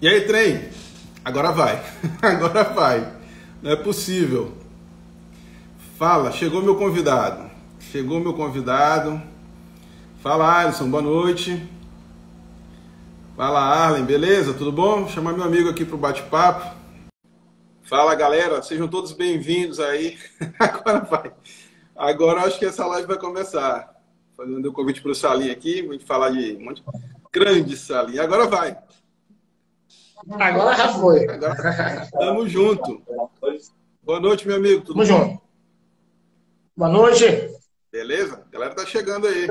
E aí, trem? Agora vai. Agora vai. Não é possível. Fala, chegou meu convidado. Chegou meu convidado. Fala, Alisson, boa noite. Fala, Arlen, beleza? Tudo bom? Vou chamar meu amigo aqui pro bate-papo. Fala, galera, sejam todos bem-vindos aí. Agora vai. Agora eu acho que essa live vai começar. Fazendo o convite pro Salim aqui, vou falar de um monte de grande Salim. Agora vai. Agora já foi. Agora tamo junto. Boa noite, meu amigo. Tudo Tamo bom? junto. Boa noite. Beleza? A galera tá chegando aí.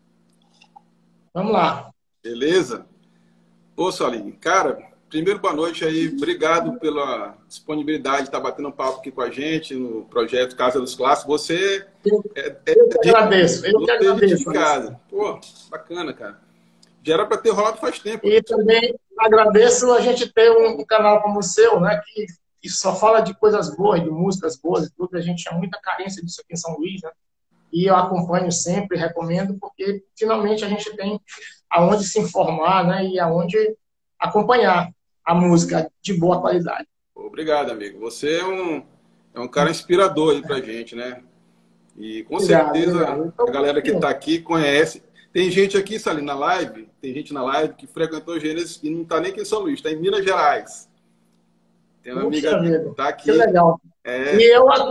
Vamos lá. Beleza? Ô, Salim, cara, primeiro boa noite aí. Obrigado pela disponibilidade de estar batendo um papo aqui com a gente no projeto Casa dos Clássicos. Você Eu que agradeço. Eu que agradeço. de casa. Pô, bacana, cara. Já era para ter rolado faz tempo. E também agradeço a gente ter um canal como o seu, né, que só fala de coisas boas, de músicas boas e tudo. A gente tinha muita carência disso aqui em São Luís, né? E eu acompanho sempre, recomendo, porque finalmente a gente tem aonde se informar, né, e aonde acompanhar a música de boa qualidade. Obrigado, amigo. Você é um cara inspirador aí pra gente, né? E com Obrigado, certeza obrigado. a galera que está aqui conhece. Tem gente aqui, Salim, na live, tem gente na live que frequentou Gênesis e não está nem aqui em São Luís, está em Minas Gerais. Tem uma amiga que está aqui. Que legal. E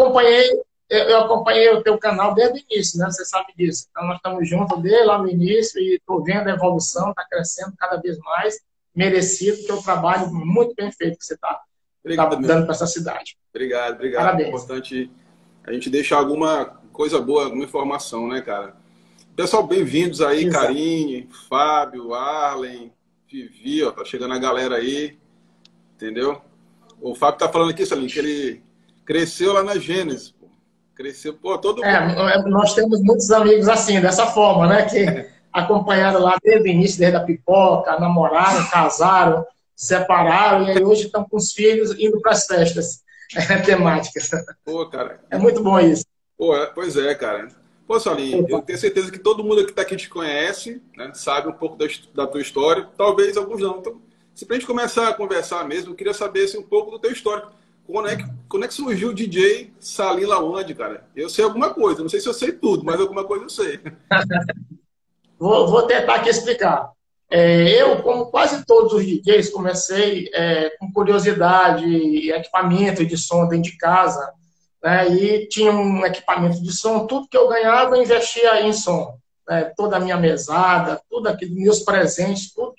eu acompanhei o teu canal desde o início, né? Você sabe disso. Então nós estamos juntos desde lá no início e estou vendo a evolução, está crescendo cada vez mais, merecido, que é um trabalho muito bem feito que você está dando para essa cidade. Obrigado. Parabéns. É importante a gente deixar alguma coisa boa, alguma informação, né, cara? Pessoal, bem-vindos aí, exato. Karine, Fábio, Arlen, Vivi, ó, tá chegando a galera aí, entendeu? O Fábio tá falando aqui, Salim, que ele cresceu lá na Gênesis, pô. Cresceu, pô, todo mundo. Nós temos muitos amigos assim, dessa forma, né, que acompanharam lá desde o início, desde a pipoca, namoraram, casaram, separaram, e aí hoje estão com os filhos indo para as festas temáticas. Pô, cara. É muito bom isso. Pô, pois é, cara. Pô, Salim, eu tenho certeza que todo mundo que está aqui te conhece, né, sabe um pouco da tua história, talvez alguns não. Então, se pra gente começar a conversar mesmo, eu queria saber assim, um pouco do teu histórico. Quando é que surgiu o DJ Salim Lawande, cara? Eu sei alguma coisa, não sei se eu sei tudo, mas alguma coisa eu sei. Vou tentar aqui explicar. Eu, como quase todos os DJs, comecei com curiosidade, equipamento de som dentro de casa, né, e tinha um equipamento de som, tudo que eu ganhava eu investia em som, né, toda a minha mesada, tudo aquilo, meus presentes, tudo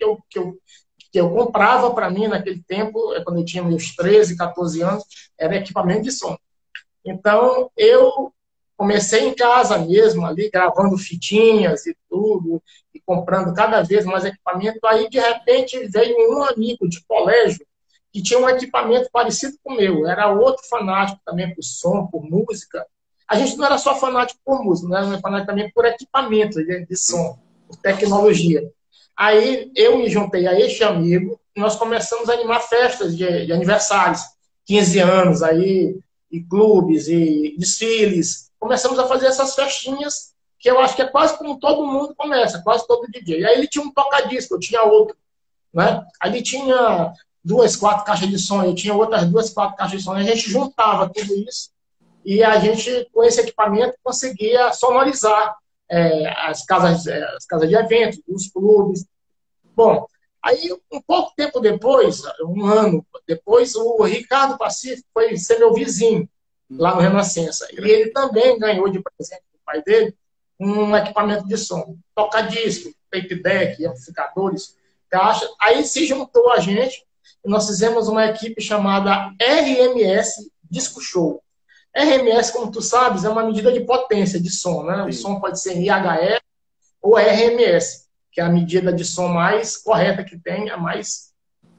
que eu comprava para mim naquele tempo, quando eu tinha meus 13, 14 anos, era equipamento de som. Então, eu comecei em casa mesmo, ali, gravando fitinhas e tudo, e comprando cada vez mais equipamento. Aí, de repente, veio um amigo de colégio que tinha um equipamento parecido com o meu. Era outro fanático também por som, por música. A gente não era só fanático por música, era fanático também por equipamento de som, por tecnologia. Aí eu me juntei a este amigo e nós começamos a animar festas de aniversários, 15 anos, aí, e clubes, e desfiles. Começamos a fazer essas festinhas, que eu acho que é quase como todo mundo começa, quase todo DJ. Aí ele tinha um toca-disco, eu tinha outro. Né? Aí ele tinha 2, 4 caixas de som, eu tinha outras 2, 4 caixas de som. A gente juntava tudo isso e a gente, com esse equipamento, conseguia sonorizar as casas de eventos, os clubes. Bom, aí um pouco tempo depois, um ano depois, o Ricardo Pacífico foi ser meu vizinho lá no Renascença. E ele também ganhou de presente do pai dele um equipamento de som, toca-disco, tape deck, amplificadores, caixa. Aí se juntou a gente e nós fizemos uma equipe chamada RMS Disco Show. RMS, como tu sabes, é uma medida de potência de som, né? O som pode ser IHF ou RMS, que é a medida de som mais correta que tem, a mais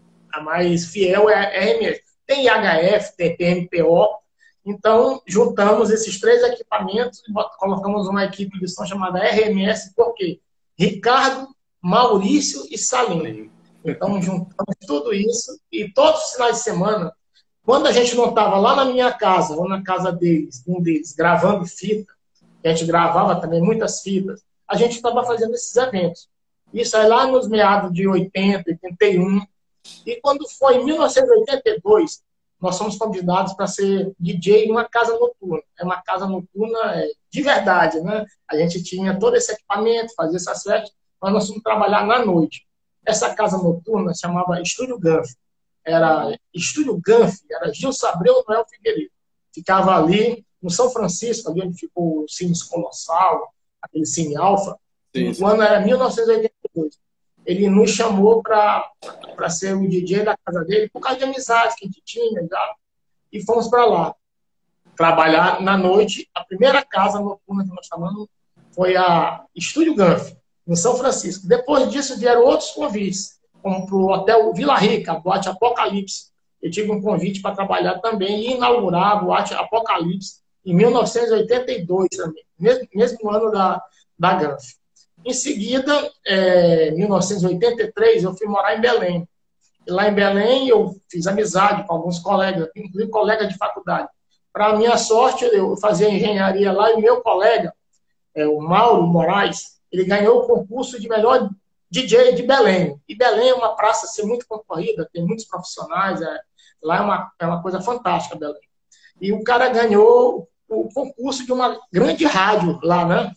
fiel é a RMS. Tem IHF, tem PMPO. Então, juntamos esses 3 equipamentos e colocamos uma equipe de som chamada RMS, por quê? Ricardo, Maurício e Salim. Então, juntamos tudo isso e todos os finais de semana, quando a gente não estava lá na minha casa ou na casa deles, um deles, gravando fita, a gente gravava também muitas fitas, a gente estava fazendo esses eventos. Isso aí lá nos meados de 80, 81, E quando foi em 1982, nós fomos convidados para ser DJ em uma casa noturna. É uma casa noturna de verdade, né? A gente tinha todo esse equipamento, fazia essas festas, mas nós fomos trabalhar na noite. Essa casa noturna se chamava Estúdio Ganf. Era Estúdio Ganf, era Gilson Abreu Noel Figueiredo. Ficava ali no São Francisco, ali onde ficou o Cine Colossal, aquele Cine Alfa. O ano era 1982. Ele nos chamou para ser o DJ da casa dele, por causa de amizade que a gente tinha já, e fomos para lá trabalhar na noite. A primeira casa noturna que nós chamamos foi a Estúdio Ganf, no São Francisco. Depois disso vieram outros convites, como para o Hotel Vila Rica, a Boate Apocalipse. Eu tive um convite para trabalhar também e inaugurar a Boate Apocalipse em 1982 também, mesmo ano da Ganf. Em seguida, em 1983, eu fui morar em Belém. E lá em Belém, eu fiz amizade com alguns colegas, inclusive colegas de faculdade. Para minha sorte, eu fazia engenharia lá e o meu colega, o Mauro Moraes, ele ganhou o concurso de melhor DJ de Belém. E Belém é uma praça assim, muito concorrida, tem muitos profissionais, lá é uma coisa fantástica, Belém. E o cara ganhou o concurso de uma grande rádio lá, né?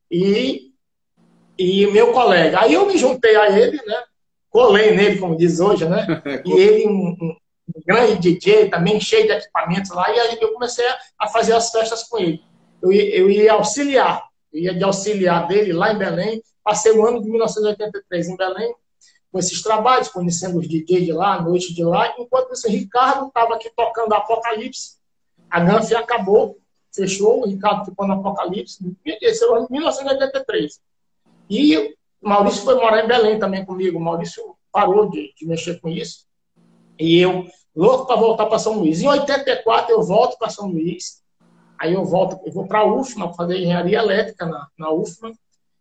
E meu colega. Aí eu me juntei a ele, né? Colei nele, como diz hoje, né? E ele, um grande DJ, também cheio de equipamentos lá, e aí eu comecei a fazer as festas com ele. Eu ia auxiliar, eu ia de auxiliar dele lá em Belém. Passei o ano de 1983 em Belém, com esses trabalhos, conhecendo os DJs de lá, a noite de lá. Enquanto isso, o Ricardo estava aqui tocando Apocalipse. A Ganf acabou, fechou, o Ricardo ficou no Apocalipse. Esse é o ano de 1983. E o Maurício foi morar em Belém também comigo. O Maurício parou de mexer com isso. E eu, louco para voltar para São Luís. Em 84, eu volto para São Luís. Aí eu vou para a UFMA, para fazer engenharia elétrica na UFMA.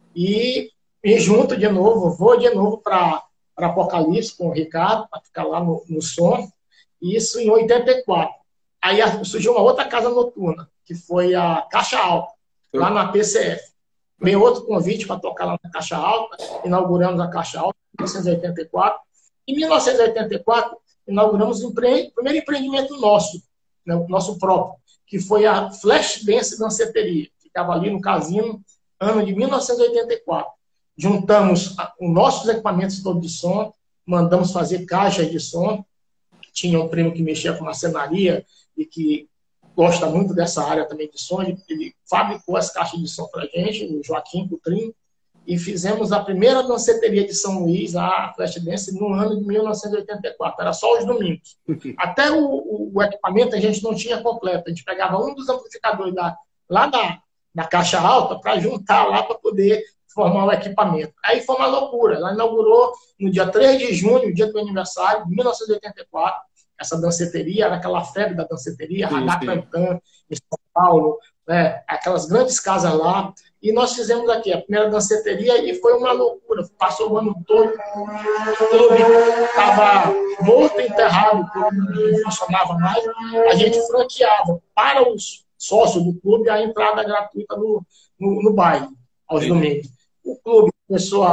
E me junto de novo, vou de novo para Apocalipse com o Ricardo, para ficar lá no som. Isso em 84. Aí surgiu uma outra casa noturna, que foi a Caixa Alta, lá na PCF. Veio outro convite para tocar lá na Caixa Alta, inauguramos a Caixa Alta em 1984. Em 1984, inauguramos o primeiro empreendimento nosso, né, o nosso próprio, que foi a Flash Dance Danceteria. Ficava ali no Casino, ano de 1984. Juntamos os nossos equipamentos todos de som, mandamos fazer caixas de som. Tinha um primo que mexia com marcenaria e que gosta muito dessa área também de som. Ele fabricou as caixas de som para a gente, o Joaquim Coutrinho, e fizemos a primeira danceteria de São Luís, a Flash Dance, no ano de 1984. Era só os domingos. Até o equipamento a gente não tinha completo. A gente pegava um dos amplificadores lá da Caixa Alta para juntar lá para poder formar o equipamento. Aí foi uma loucura. Ela inaugurou no dia 3 de junho, dia do meu aniversário, de 1984. Essa danceteria, era aquela febre da danceteria, Radacantã, em São Paulo, né? Aquelas grandes casas lá. E nós fizemos aqui a primeira danceteria e foi uma loucura. Passou o ano todo, o clube estava morto e enterrado, o clube não funcionava mais. A gente franqueava para os sócios do clube a entrada gratuita no baile, aos domingos. O clube começou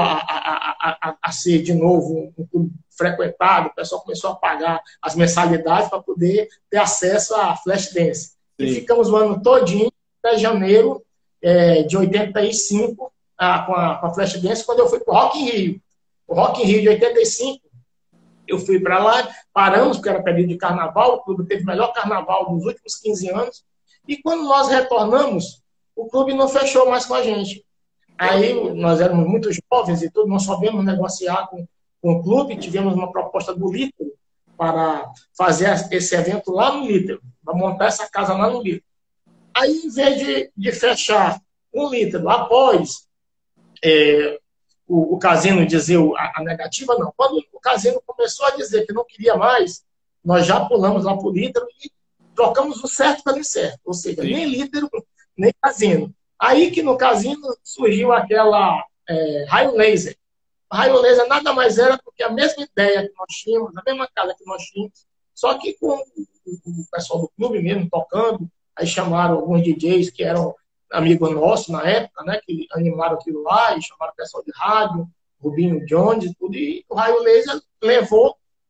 a ser, de novo, um clube frequentado, o pessoal começou a pagar as mensalidades para poder ter acesso à Flash Dance. Sim. E ficamos o ano todinho, até janeiro de 85, com a Flash Dance, quando eu fui para o Rock in Rio. O Rock in Rio de 85, eu fui para lá, paramos, porque era período de carnaval, o clube teve o melhor carnaval dos últimos 15 anos, e quando nós retornamos, o clube não fechou mais com a gente. Aí nós éramos muito jovens e tudo, não soubemos negociar com o clube, tivemos uma proposta do Lítero para fazer esse evento lá no Lítero, para montar essa casa lá no Lítero. Aí, em vez de fechar um Lítero após o Casino dizer a negativa, não. Quando o Casino começou a dizer que não queria mais, nós já pulamos lá para o Lítero e trocamos o certo pelo incerto, ou seja, Sim. nem Lítero, nem Casino. Aí que no Casino surgiu aquela raio laser. O raio laser nada mais era do que a mesma ideia que nós tínhamos, a mesma casa que nós tínhamos, só que com o pessoal do clube mesmo tocando, aí chamaram alguns DJs que eram amigos nossos na época, né, que animaram aquilo lá, e chamaram o pessoal de rádio, Rubinho Jones e tudo, e o raio laser levou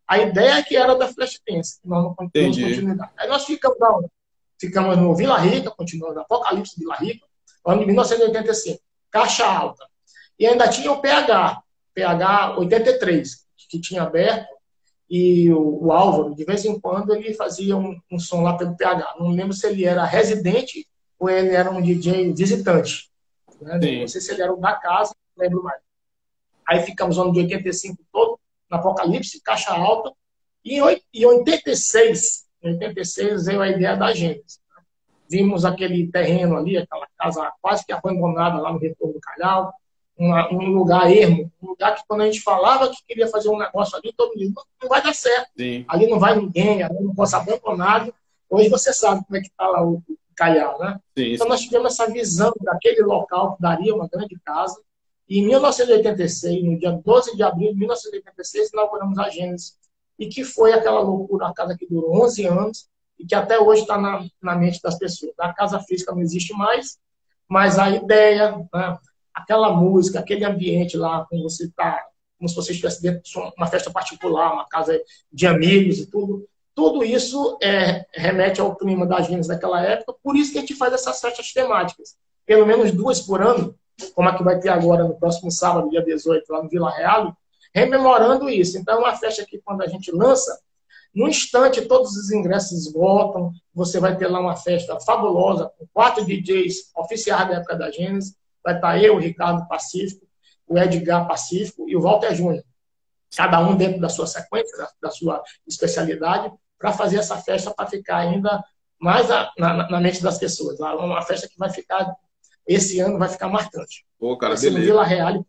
A ideia que era da Flash Dance, que nós não demos Entendi. continuidade. Aí nós ficamos no Vila Rica, continuando no Apocalipse Vila Rica, ano de 1985, Caixa Alta. E ainda tinha o PH 83, que tinha aberto, e o Álvaro, de vez em quando, ele fazia um som lá pelo PH. Não lembro se ele era residente ou ele era um DJ visitante. Né? Não sei se ele era o da casa, não lembro mais. Aí ficamos no ano de 85 todo, no Apocalipse, Caixa Alta. E em 86 veio a ideia da Gênesis. Vimos aquele terreno ali, aquela casa quase que abandonada lá no Retorno do Calhau, um lugar ermo, um lugar que quando a gente falava que queria fazer um negócio ali, todo mundo não vai dar certo. Sim. Ali não vai ninguém, ali não posso abandonado. Hoje você sabe como é que está lá o Calhau, né? Sim. Então nós tivemos essa visão daquele local que daria uma grande casa. E em 1986, no dia 12 de abril de 1986, inauguramos a Gênesis. E que foi aquela loucura, a casa que durou 11 anos e que até hoje está na mente das pessoas. A casa física não existe mais, mas a ideia, né, aquela música, aquele ambiente lá, como se você estivesse dentro de uma festa particular, uma casa de amigos e tudo isso remete ao clima da Gênesis daquela época. Por isso que a gente faz essas festas temáticas. Pelo menos 2 por ano, como a que vai ter agora no próximo sábado, dia 18, lá no Vila Real, rememorando isso. Então, é uma festa que, quando a gente lança, no instante, todos os ingressos esgotam. Você vai ter lá uma festa fabulosa, com 4 DJs oficiais da época da Gênesis. Vai estar eu, o Ricardo Pacífico, o Edgar Pacífico e o Walter Júnior. Cada um dentro da sua sequência, da sua especialidade, para fazer essa festa para ficar ainda mais na mente das pessoas. Uma festa que vai ficar, esse ano, vai ficar marcante. Pô, cara, vai ser beleza. no Vila Real.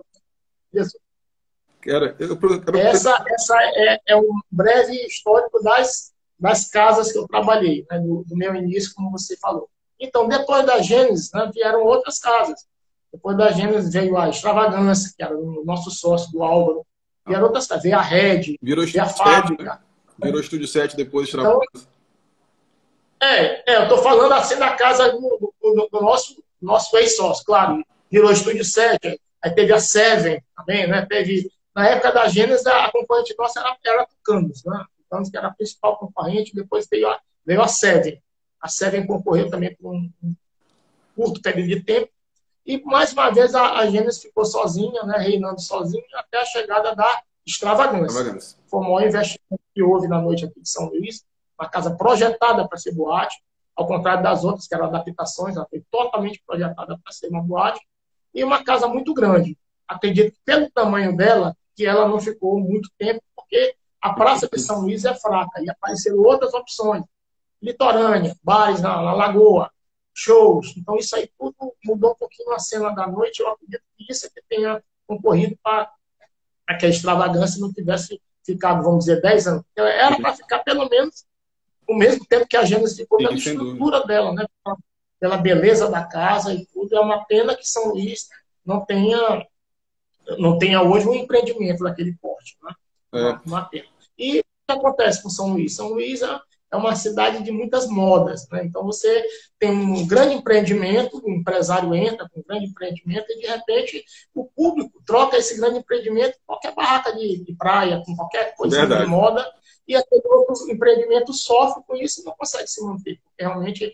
Essa é um breve histórico das casas que eu trabalhei, né, do meu início, como você falou. Então, depois da Gênesis, né, vieram outras casas. Depois da Gênesis veio a Extravagância, que era o nosso sócio do Álvaro. Vieram outras casas. Veio a Red, veio a Fábrica. Né? Virou Estúdio 7 depois de Extravagância. Então, eu estou falando assim da casa do nosso ex-sócio, claro. Virou Estúdio 7, aí teve a Seven também, né? Na época da Gênesis, a concorrente nossa era Tucanos, né? Tucanos, que era a principal concorrente, depois veio a Seven. A Seven concorreu também por um curto período de tempo. E, mais uma vez, a Gênesis ficou sozinha, né? Reinando sozinha, até a chegada da Extravagância. Foi o maior investimento que houve na noite aqui de São Luís, uma casa projetada para ser boate, ao contrário das outras, que eram adaptações, ela foi totalmente projetada para ser uma boate, e uma casa muito grande. Acredito que, pelo tamanho dela, que ela não ficou muito tempo, porque a Praça de São Luís é fraca, e apareceram outras opções. Litorânea, bares na Lagoa, shows. Então, isso aí tudo mudou um pouquinho a cena da noite. Eu acredito que isso é que tenha concorrido para que a Extravagância não tivesse ficado, vamos dizer, 10 anos. Era para ficar pelo menos o mesmo tempo que a Gênesis ficou, pela estrutura dela, né? Pela beleza da casa e tudo. É uma pena que São Luís não tenha hoje um empreendimento daquele porte. Né? Uma pena. E o que acontece com São Luís? São Luís é uma cidade de muitas modas. Né? Então, você tem um grande empreendimento, o empresário entra com um grande empreendimento e, de repente, o público troca esse grande empreendimento com qualquer barraca de praia, com qualquer coisa de moda, e aquele outro empreendimento sofre com isso e não consegue se manter. Porque realmente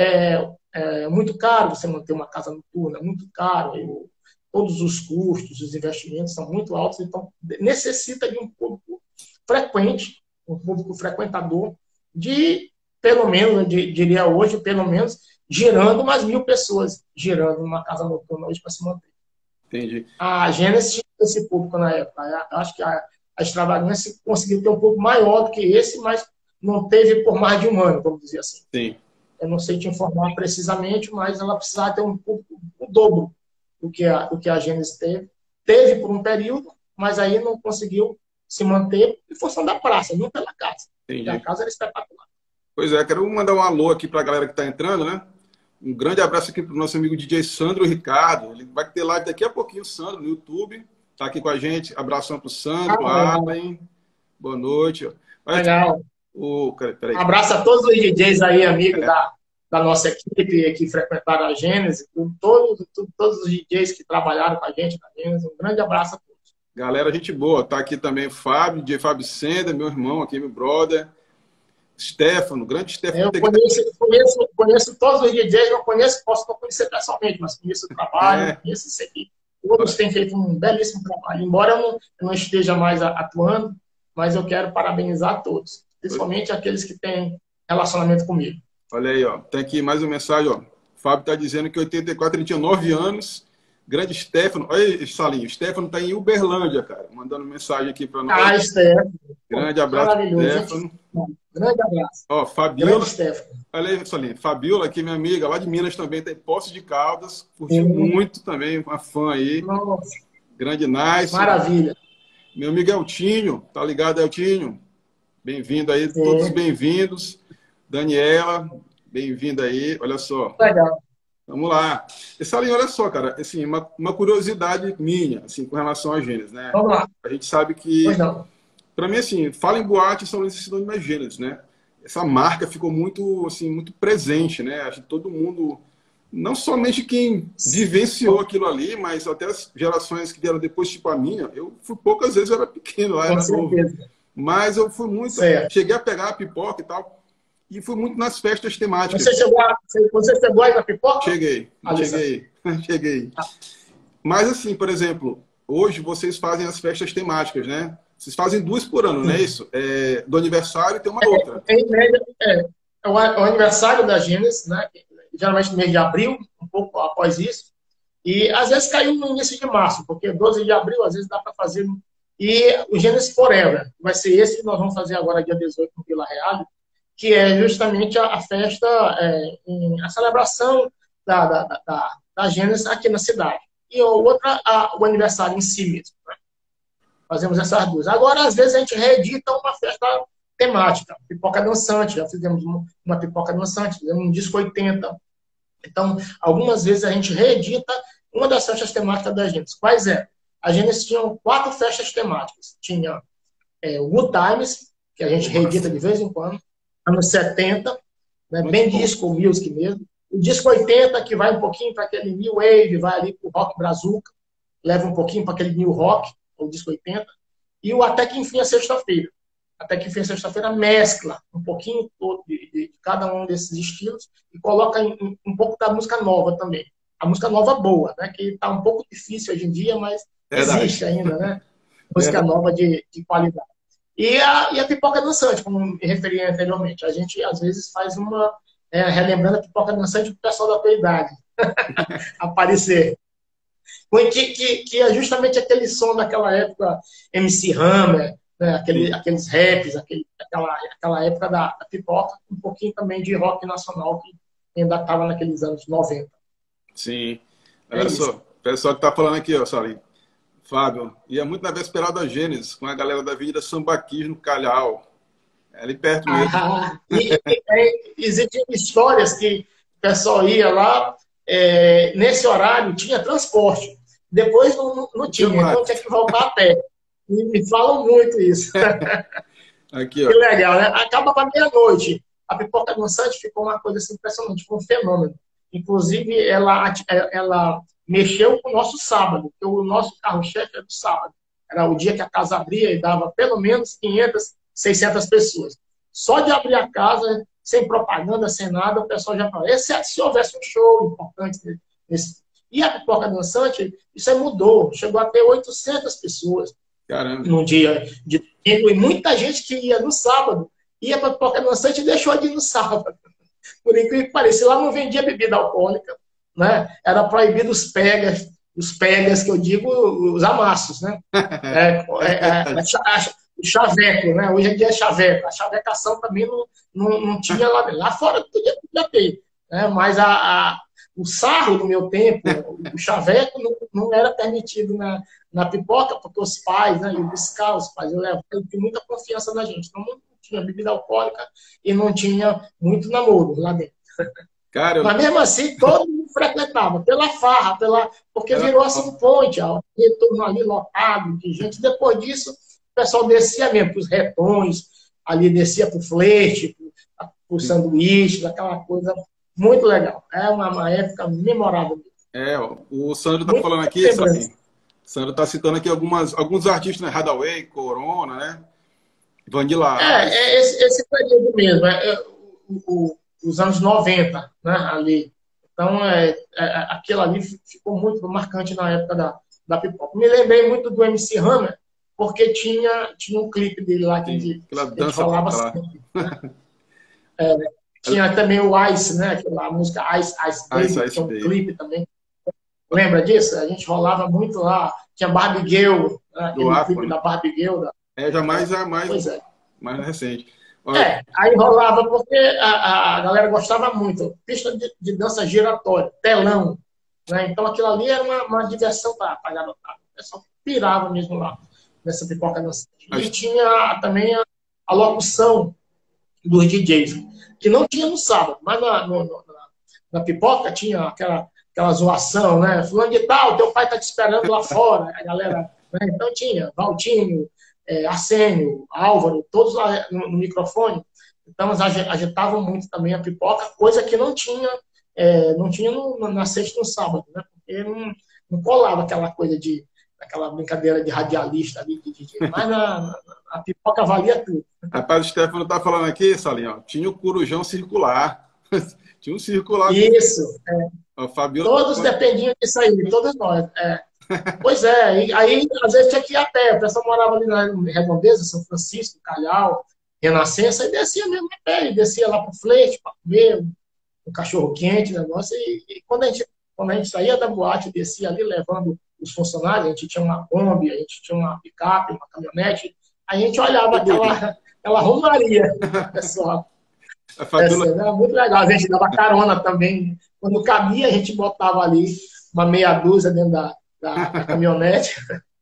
é muito caro você manter uma casa noturna, é muito caro. Todos os custos, os investimentos são muito altos, então necessita de um público frequente, um público frequentador, de, pelo menos, diria hoje, pelo menos, girando umas 1.000 pessoas, girando numa casa noturna hoje para se manter. Entendi. A Gênesis tinha esse público na época. Acho que a Extravagância conseguiu ter um pouco maior do que esse, mas não teve por mais de um ano, vamos dizer assim. Sim. Eu não sei te informar precisamente, mas ela precisava ter um público o dobro do que a Gênesis teve. Teve por um período, mas aí não conseguiu se manter em função da praça, não pela casa. Entendi. A casa era espetacular. Pois é, quero mandar um alô aqui para a galera que está entrando, né? Um grande abraço aqui para o nosso amigo DJ Sandro Ricardo. Ele vai ter live daqui a pouquinho, o Sandro, no YouTube. Está aqui com a gente. Abração para o Sandro, Alan. Boa noite. Legal. Peraí. Abraço a todos os DJs aí, amigos da nossa equipe que frequentaram a Gênesis, todos os DJs que trabalharam com a gente na Gênesis. Um grande abraço a todos. Galera, gente boa. Tá aqui também o Fábio, DJ Fábio Sender, meu irmão aqui, meu brother. Stefano, grande Stefano. Eu conheço todos os DJs, não conheço, posso não conhecer pessoalmente, mas conheço o trabalho, É, conheço isso aqui. Todos têm feito um belíssimo trabalho, embora eu não esteja mais atuando, mas eu quero parabenizar todos, principalmente aqueles que têm relacionamento comigo. olha aí, ó. Tem aqui mais uma mensagem, ó. O Fábio tá dizendo que em 84 ele tinha 9 anos. Grande Stefano. Olha aí, Salinho. Stefano tá em Uberlândia, cara. Mandando mensagem aqui para nós. Ah, Stefano. Grande abraço, Maravilhoso. Stefano. Grande abraço. Ó, Fabiola. Grande Stefano. Olha aí, Salinho. Fabiola aqui, minha amiga, lá de Minas também, tem Poços de Caldas. Curtiu muito também, uma fã aí. Nossa. Grande Nice. Maravilha. Meu amigo Eltinho, tá ligado, Eltinho? Bem-vindo aí, todos bem-vindos. Daniela, bem-vinda aí. Olha só. Legal. Vamos lá. E Salinho, olha só, cara, assim, uma curiosidade minha, assim, com relação a Gênesis, né? Vamos lá. A gente sabe que, Pois não. para mim, assim, fala em boate, São Luís é sinônimo de Gênesis, né? Essa marca ficou muito, assim, muito presente, né? Acho que todo mundo, não somente quem vivenciou aquilo ali, mas até as gerações que vieram depois, tipo a minha, eu fui poucas vezes, eu era pequeno lá, Com era novo. certeza. Mas eu fui muito, Certo. cheguei a pegar a pipoca e tal, e fui muito nas festas temáticas. Você chegou aí na pipoca? Cheguei. Cheguei. Mas assim, por exemplo, hoje vocês fazem as festas temáticas, né? Vocês fazem 2 por ano, não é isso? Do aniversário e tem uma outra. Em média, é o aniversário da Gênesis, né? Geralmente no mês de abril, um pouco após isso. E às vezes caiu no início de março, porque 12 de abril às vezes dá para fazer. E o Gênesis Forever vai ser esse que nós vamos fazer agora dia 18 no Vila Real, que é justamente a festa, a celebração da Gênesis aqui na cidade. E outra, o aniversário em si mesmo. Né? Fazemos essas duas. Agora, às vezes, a gente reedita uma festa temática. Pipoca dançante, já fizemos uma pipoca dançante, fizemos um disco 80. Então, algumas vezes a gente reedita uma das festas temáticas da Gênesis. Quais é? A Gênesis tinha 4 festas temáticas. Tinha o Good Times, que a gente reedita de vez em quando, anos 70, né, bem disco music mesmo. O disco 80, que vai um pouquinho para aquele new wave, vai ali para o rock brazuca, leva um pouquinho para aquele new rock, o disco 80. E o Até que Enfim a Sexta-feira. Até que Enfim a Sexta-feira mescla um pouquinho de cada um desses estilos e coloca um pouco da música nova também. A música nova boa, né, que está um pouco difícil hoje em dia, mas existe ainda, né? Música nova de qualidade. E a pipoca dançante, como me referi anteriormente. A gente, às vezes, faz relembrando a pipoca dançante para o pessoal da tua idade aparecer. Que é justamente aquele som daquela época, MC Hammer, né? Aqueles raps, aquela época da pipoca, um pouquinho também de rock nacional, que ainda estava naqueles anos 90. Sim. Olha só, o pessoal que está falando aqui, ó, Salim. Fábio, ia muito na véspera da Gênesis, com a galera da Avenida Sambaquis, no Calhau. É ali perto mesmo. Existem histórias que o pessoal ia lá, nesse horário tinha transporte. Depois não tinha, então tinha que voltar a pé. E me falam muito isso. Aqui, ó. Que legal, né? Acabava meia-noite. A pipoca dançante ficou uma coisa assim, impressionante, foi um fenômeno. Inclusive, ela mexeu com o nosso sábado, porque o nosso carro-chefe era do sábado. Era o dia que a casa abria e dava pelo menos 500, 600 pessoas. Só de abrir a casa, sem propaganda, sem nada, o pessoal já falava, exceto se houvesse um show importante. E a pipoca dançante, isso aí mudou. Chegou a ter 800 pessoas. Caramba. Num dia de domingo. E muita gente que ia no sábado, ia para a pipoca dançante e deixou de ir no sábado. Por incrível que pareça, lá não vendia bebida alcoólica, né? Era proibido os pegas, que eu digo, os amassos, né? O chaveco, né? Hoje em dia é chaveco. A chavecação também não tinha lá. Lá fora podia ter, né? Mas o sarro do meu tempo, o chaveco não era permitido na pipoca, porque os pais, né, iam buscar, os pais levavam, tinha muita confiança na gente. Então, não tinha bebida alcoólica e não tinha muito namoro lá dentro. Cara, mas mesmo assim, todo mundo frequentava, pela farra, porque virou assim um ponte, retorno ali lotado de gente. Depois disso, o pessoal descia mesmo para os retões, ali descia para o flerte, para o sanduíche, aquela coisa muito legal. É uma época memorável. O Sandro está falando aqui, sabe? Sandra está citando aqui alguns artistas, né? Hadaway, Corona, né? Vanilla Ice. Esse período mesmo, os anos 90, né, ali. Então, aquilo ali ficou muito marcante na época da pipoca. Me lembrei muito do MC Hammer, porque tinha um clipe dele lá que Sim, aquela a gente dança rolava popular. sempre. Tinha também o Ice, né, aquela música Ice Ice Ice Baby, que Ice é um Baby. clipe também. Lembra disso? A gente rolava muito lá. Tinha Barbie Girl, né, Do aquele Aqua, clipe né? da Barbie Girl. Já Pois é. mais recente. Olha, Aí rolava porque a galera gostava muito. Pista de dança giratória, telão. Né? Então aquilo ali era uma diversão para a garotada. O pessoal pirava mesmo lá nessa pipoca dançante. E tinha também a locução dos DJs, que não tinha no sábado, mas na pipoca tinha aquela zoação, né? Fulano de tal, teu pai tá te esperando lá fora. A galera, né? Então tinha Valtinho, Arsênio, Álvaro, todos lá no microfone. Então eles agitavam muito também a pipoca, coisa que não tinha na sexta e no sábado, né? Porque não colava aquela coisa aquela brincadeira de radialista ali, de DJ. Mas a pipoca valia tudo. rapaz, o Stefano tá falando aqui, Salinho, ó, tinha o Corujão circular. Tinha um circular mesmo. Isso. A Fabiola tá Todos falando. dependiam disso aí, todos nós. Pois é, aí às vezes tinha que ir a pé. O pessoal morava ali na Redondeza, São Francisco, Calhau, Renascença, e descia mesmo a pé, e descia lá pro Flete para comer um cachorro quente, negócio. E quando a gente saía da boate, descia ali levando os funcionários, a gente tinha uma Kombi, a gente tinha uma picape, uma caminhonete, a gente olhava aquela romaria, pessoal. A Fabiola, Era muito legal. A gente dava carona também. Quando cabia, a gente botava ali uma meia dúzia dentro da caminhonete.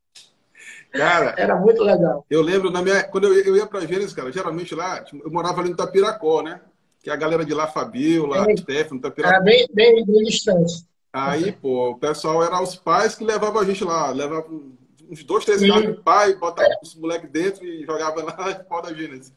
cara, Era muito legal. eu lembro quando eu ia para Gênesis, cara, geralmente lá, eu morava ali no Tapiracó, né? Que é a galera de lá, Fabiola, Stefano, Era Tapiracó. bem distante. Aí, pô, o pessoal era os pais que levavam a gente lá, levavam uns 2, 3 carros de E, pai, botava os moleques dentro e jogava lá fora da Gênesis.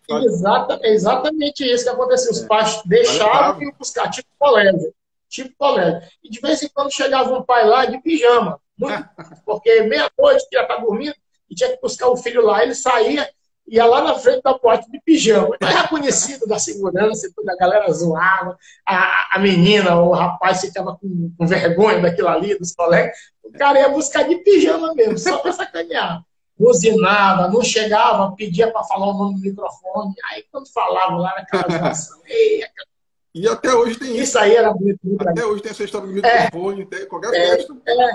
exatamente isso que acontecia. Os pais deixavam Levava. e iam buscar, tipo colégio. Tipo colégio. E de vez em quando chegava um pai lá de pijama. Muito, porque meia-noite, que já tá dormindo, e tinha que buscar o filho lá. Ele saía, ia lá na frente da porta de pijama. Então, era conhecido da segurança, e toda a galera zoava. A menina, o rapaz ficava com vergonha daquilo ali, dos colegas. O cara ia buscar de pijama mesmo, só para sacanear. Buzinava, não chegava, pedia para falar o nome do microfone. Aí, quando falava lá naquela zoação, E até hoje tem isso. isso aí era muito, muito Até legal. hoje tem essa história do microfone, tem qualquer festa.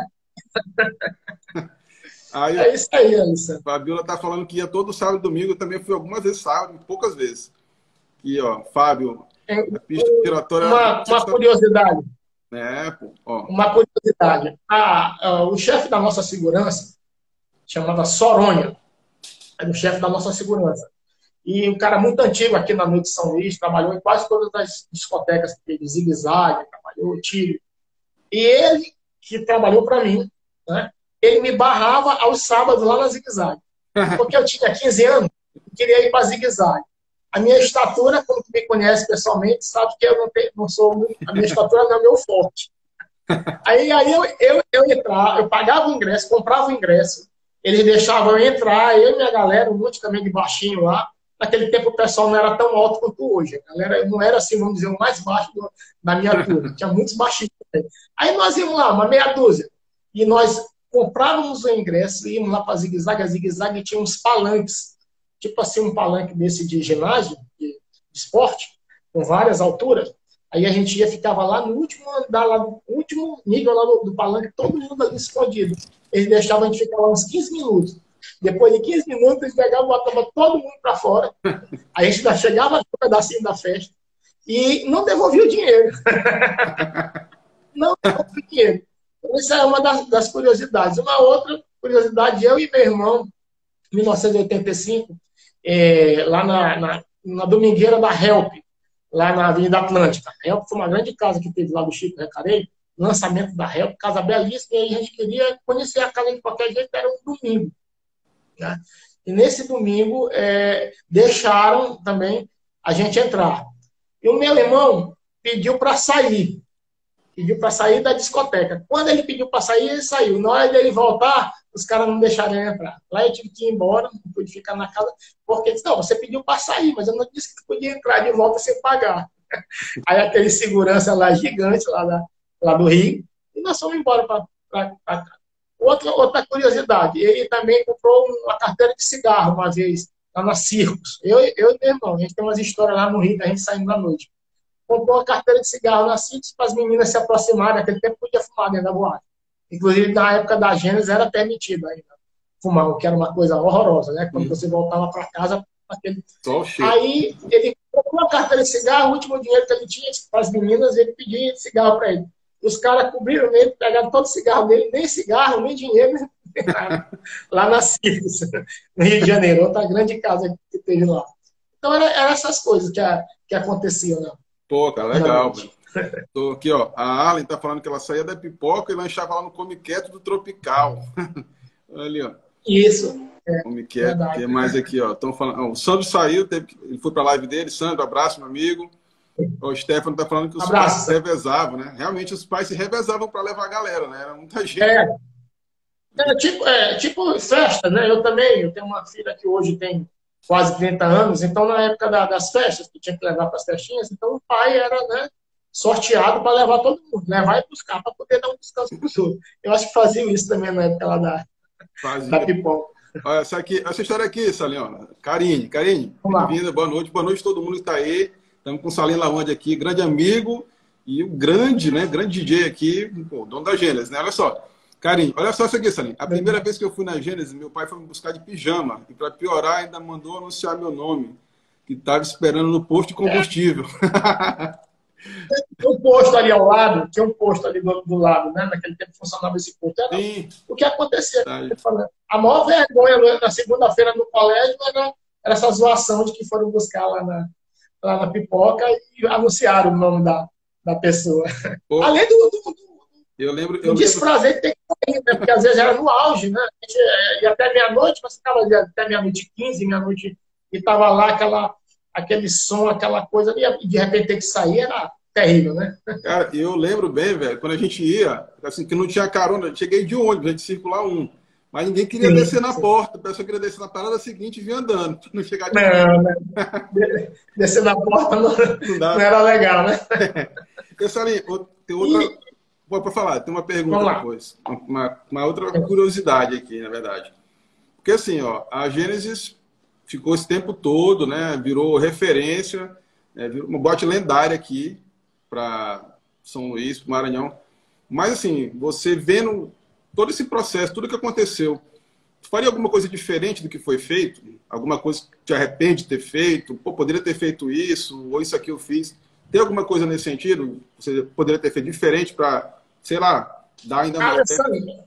Aí É isso aí, Alisson. a Fabiola tá falando que ia todo sábado e domingo, eu também fui algumas vezes sábado, poucas vezes. E, ó, Fábio, a pista giratória. Uma curiosidade. É, pô, ó. Uma curiosidade. O chefe da nossa segurança chamava Sorônio. Era o chefe da nossa segurança. E um cara muito antigo aqui na Noite de São Luís, trabalhou em quase todas as discotecas que teve, Zigue Zague, trabalhou, Tiro. E ele, que trabalhou para mim, né, ele me barrava aos sábados lá na Zigue Zague. Porque eu tinha 15 anos e queria ir para Zigue Zague. A minha estatura, como tu me conhece pessoalmente, sabe que eu não sou. A minha estatura não é meu forte. Aí eu entrava, eu pagava o ingresso, comprava o ingresso, eles deixavam eu entrar, eu e minha galera, um monte também de baixinho lá. Naquele tempo o pessoal não era tão alto quanto hoje. A galera não era assim, vamos dizer, o mais baixo da minha turma. Tinha muitos baixinhos também. Aí nós íamos lá, uma meia dúzia. E nós comprávamos o ingresso, íamos lá para a Zigue Zague. A Zigue Zague tinha uns palanques, tipo assim, um palanque desse de ginásio, de esporte, com várias alturas. Aí a gente ficava lá no último andar, lá no último nível lá do palanque, todo mundo ali escondido. Eles deixavam a gente ficar lá uns 15 minutos. Depois de 15 minutos, eles pegavam e botavam todo mundo para fora. Aí a gente já chegava no pedacinho da festa e não devolvia o dinheiro. Não devolvia o dinheiro. Então, isso é uma das curiosidades. Uma outra curiosidade, eu e meu irmão, em 1985, lá na domingueira da Help, lá na Avenida Atlântica. A Help foi uma grande casa que teve lá do Chico Recareiro, lançamento da Help, casa belíssima, e aí a gente queria conhecer a casa de qualquer jeito, era um domingo. Né? E nesse domingo, deixaram também a gente entrar. E o meu irmão pediu para sair. Pediu para sair da discoteca. Quando ele pediu para sair, ele saiu. Na hora dele voltar, os caras não deixaram ele entrar. Lá eu tive que ir embora, não pude ficar na casa, porque disse, não, você pediu para sair, mas eu não disse que podia entrar de volta sem pagar. Aí aquele segurança lá, gigante, lá do Rio, e nós fomos embora para cá. Outra curiosidade, ele também comprou uma carteira de cigarro uma vez, lá na Circos. Eu e meu irmão, a gente tem umas histórias lá no Rio, da gente saindo à noite. Comprou uma carteira de cigarro na Circos para as meninas se aproximarem, naquele tempo podia fumar dentro da boate. Inclusive, na época da Gênesis era permitido ainda fumar, o que era uma coisa horrorosa, né? Quando você voltava para casa, aquele... Aí ele comprou uma carteira de cigarro, o último dinheiro que ele tinha para as meninas, ele pedia cigarro para ele. Os caras cobriram ele, pegaram todo o cigarro dele, nem cigarro, nem dinheiro, lá na Circos, no Rio de Janeiro, outra grande casa que teve lá. Então, eram essas coisas que aconteciam, né? Pô, cara, legal. Tô aqui, ó. A Allen tá falando que ela saía da pipoca e lanchava lá no Come Quieto do Tropical. Ali, ó. Isso. Come Quieto. O que mais aqui, ó? Estão falando. Ó, o Sandro saiu, ele foi pra live dele. Sandro, abraço, meu amigo. O Stefano tá falando que os pais se revezavam, né? Realmente os pais se revezavam para levar a galera, né? Era muita gente. Tipo festa, né? Eu tenho uma filha que hoje tem quase 30 anos, então na época das festas, que tinha que levar para as festinhas, então o pai era, né, sorteado para levar todo mundo, levar e buscar para poder dar um descanso para os outros. Eu acho que faziam isso também na época lá da pipoca. Olha, essa história aqui, Salinho, Karine, bem-vinda, boa noite todo mundo que está aí. Estamos com o Salinho Lavande aqui, grande amigo e o grande DJ aqui, pô, dono da Gênesis, né? Olha só. Karine, olha só isso aqui, Salim. A primeira vez que eu fui na Gênesis, meu pai foi me buscar de pijama. E para piorar, ainda mandou anunciar meu nome, que estava esperando no posto de combustível. Tinha um posto ali ao lado, do lado, né? Naquele tempo funcionava esse posto. O que acontecia? A maior vergonha na segunda-feira no colégio era essa zoação de que foram buscar lá na pipoca e anunciaram o nome da pessoa. Pô. Além do desprazer que tem que sair, né? Porque às vezes era no auge, né? A gente ia até meia-noite, mas ficava até meia-noite 15, meia-noite, e tava lá aquele som, aquela coisa, e de repente ter que sair, era terrível, né? Cara, eu lembro bem, velho, quando a gente ia, assim, que não tinha carona, eu cheguei de ônibus, a gente circular mas ninguém queria descer na porta, o pessoal queria descer na parada seguinte e vir andando, não chegar de descer na porta não era legal, né? Essa ali, tem outra... Pode falar, tem uma pergunta depois. Uma outra curiosidade aqui, na verdade. Porque assim, ó, a Gênesis ficou esse tempo todo, né? Virou referência, virou uma boate lendária aqui para São Luís, para Maranhão. Mas assim, você vendo todo esse processo, tudo que aconteceu, faria alguma coisa diferente do que foi feito? Alguma coisa que te arrepende de ter feito? Pô, poderia ter feito isso, ou isso aqui eu fiz. Tem alguma coisa nesse sentido? Você poderia ter feito diferente para, sei lá, dar ainda mais tempo?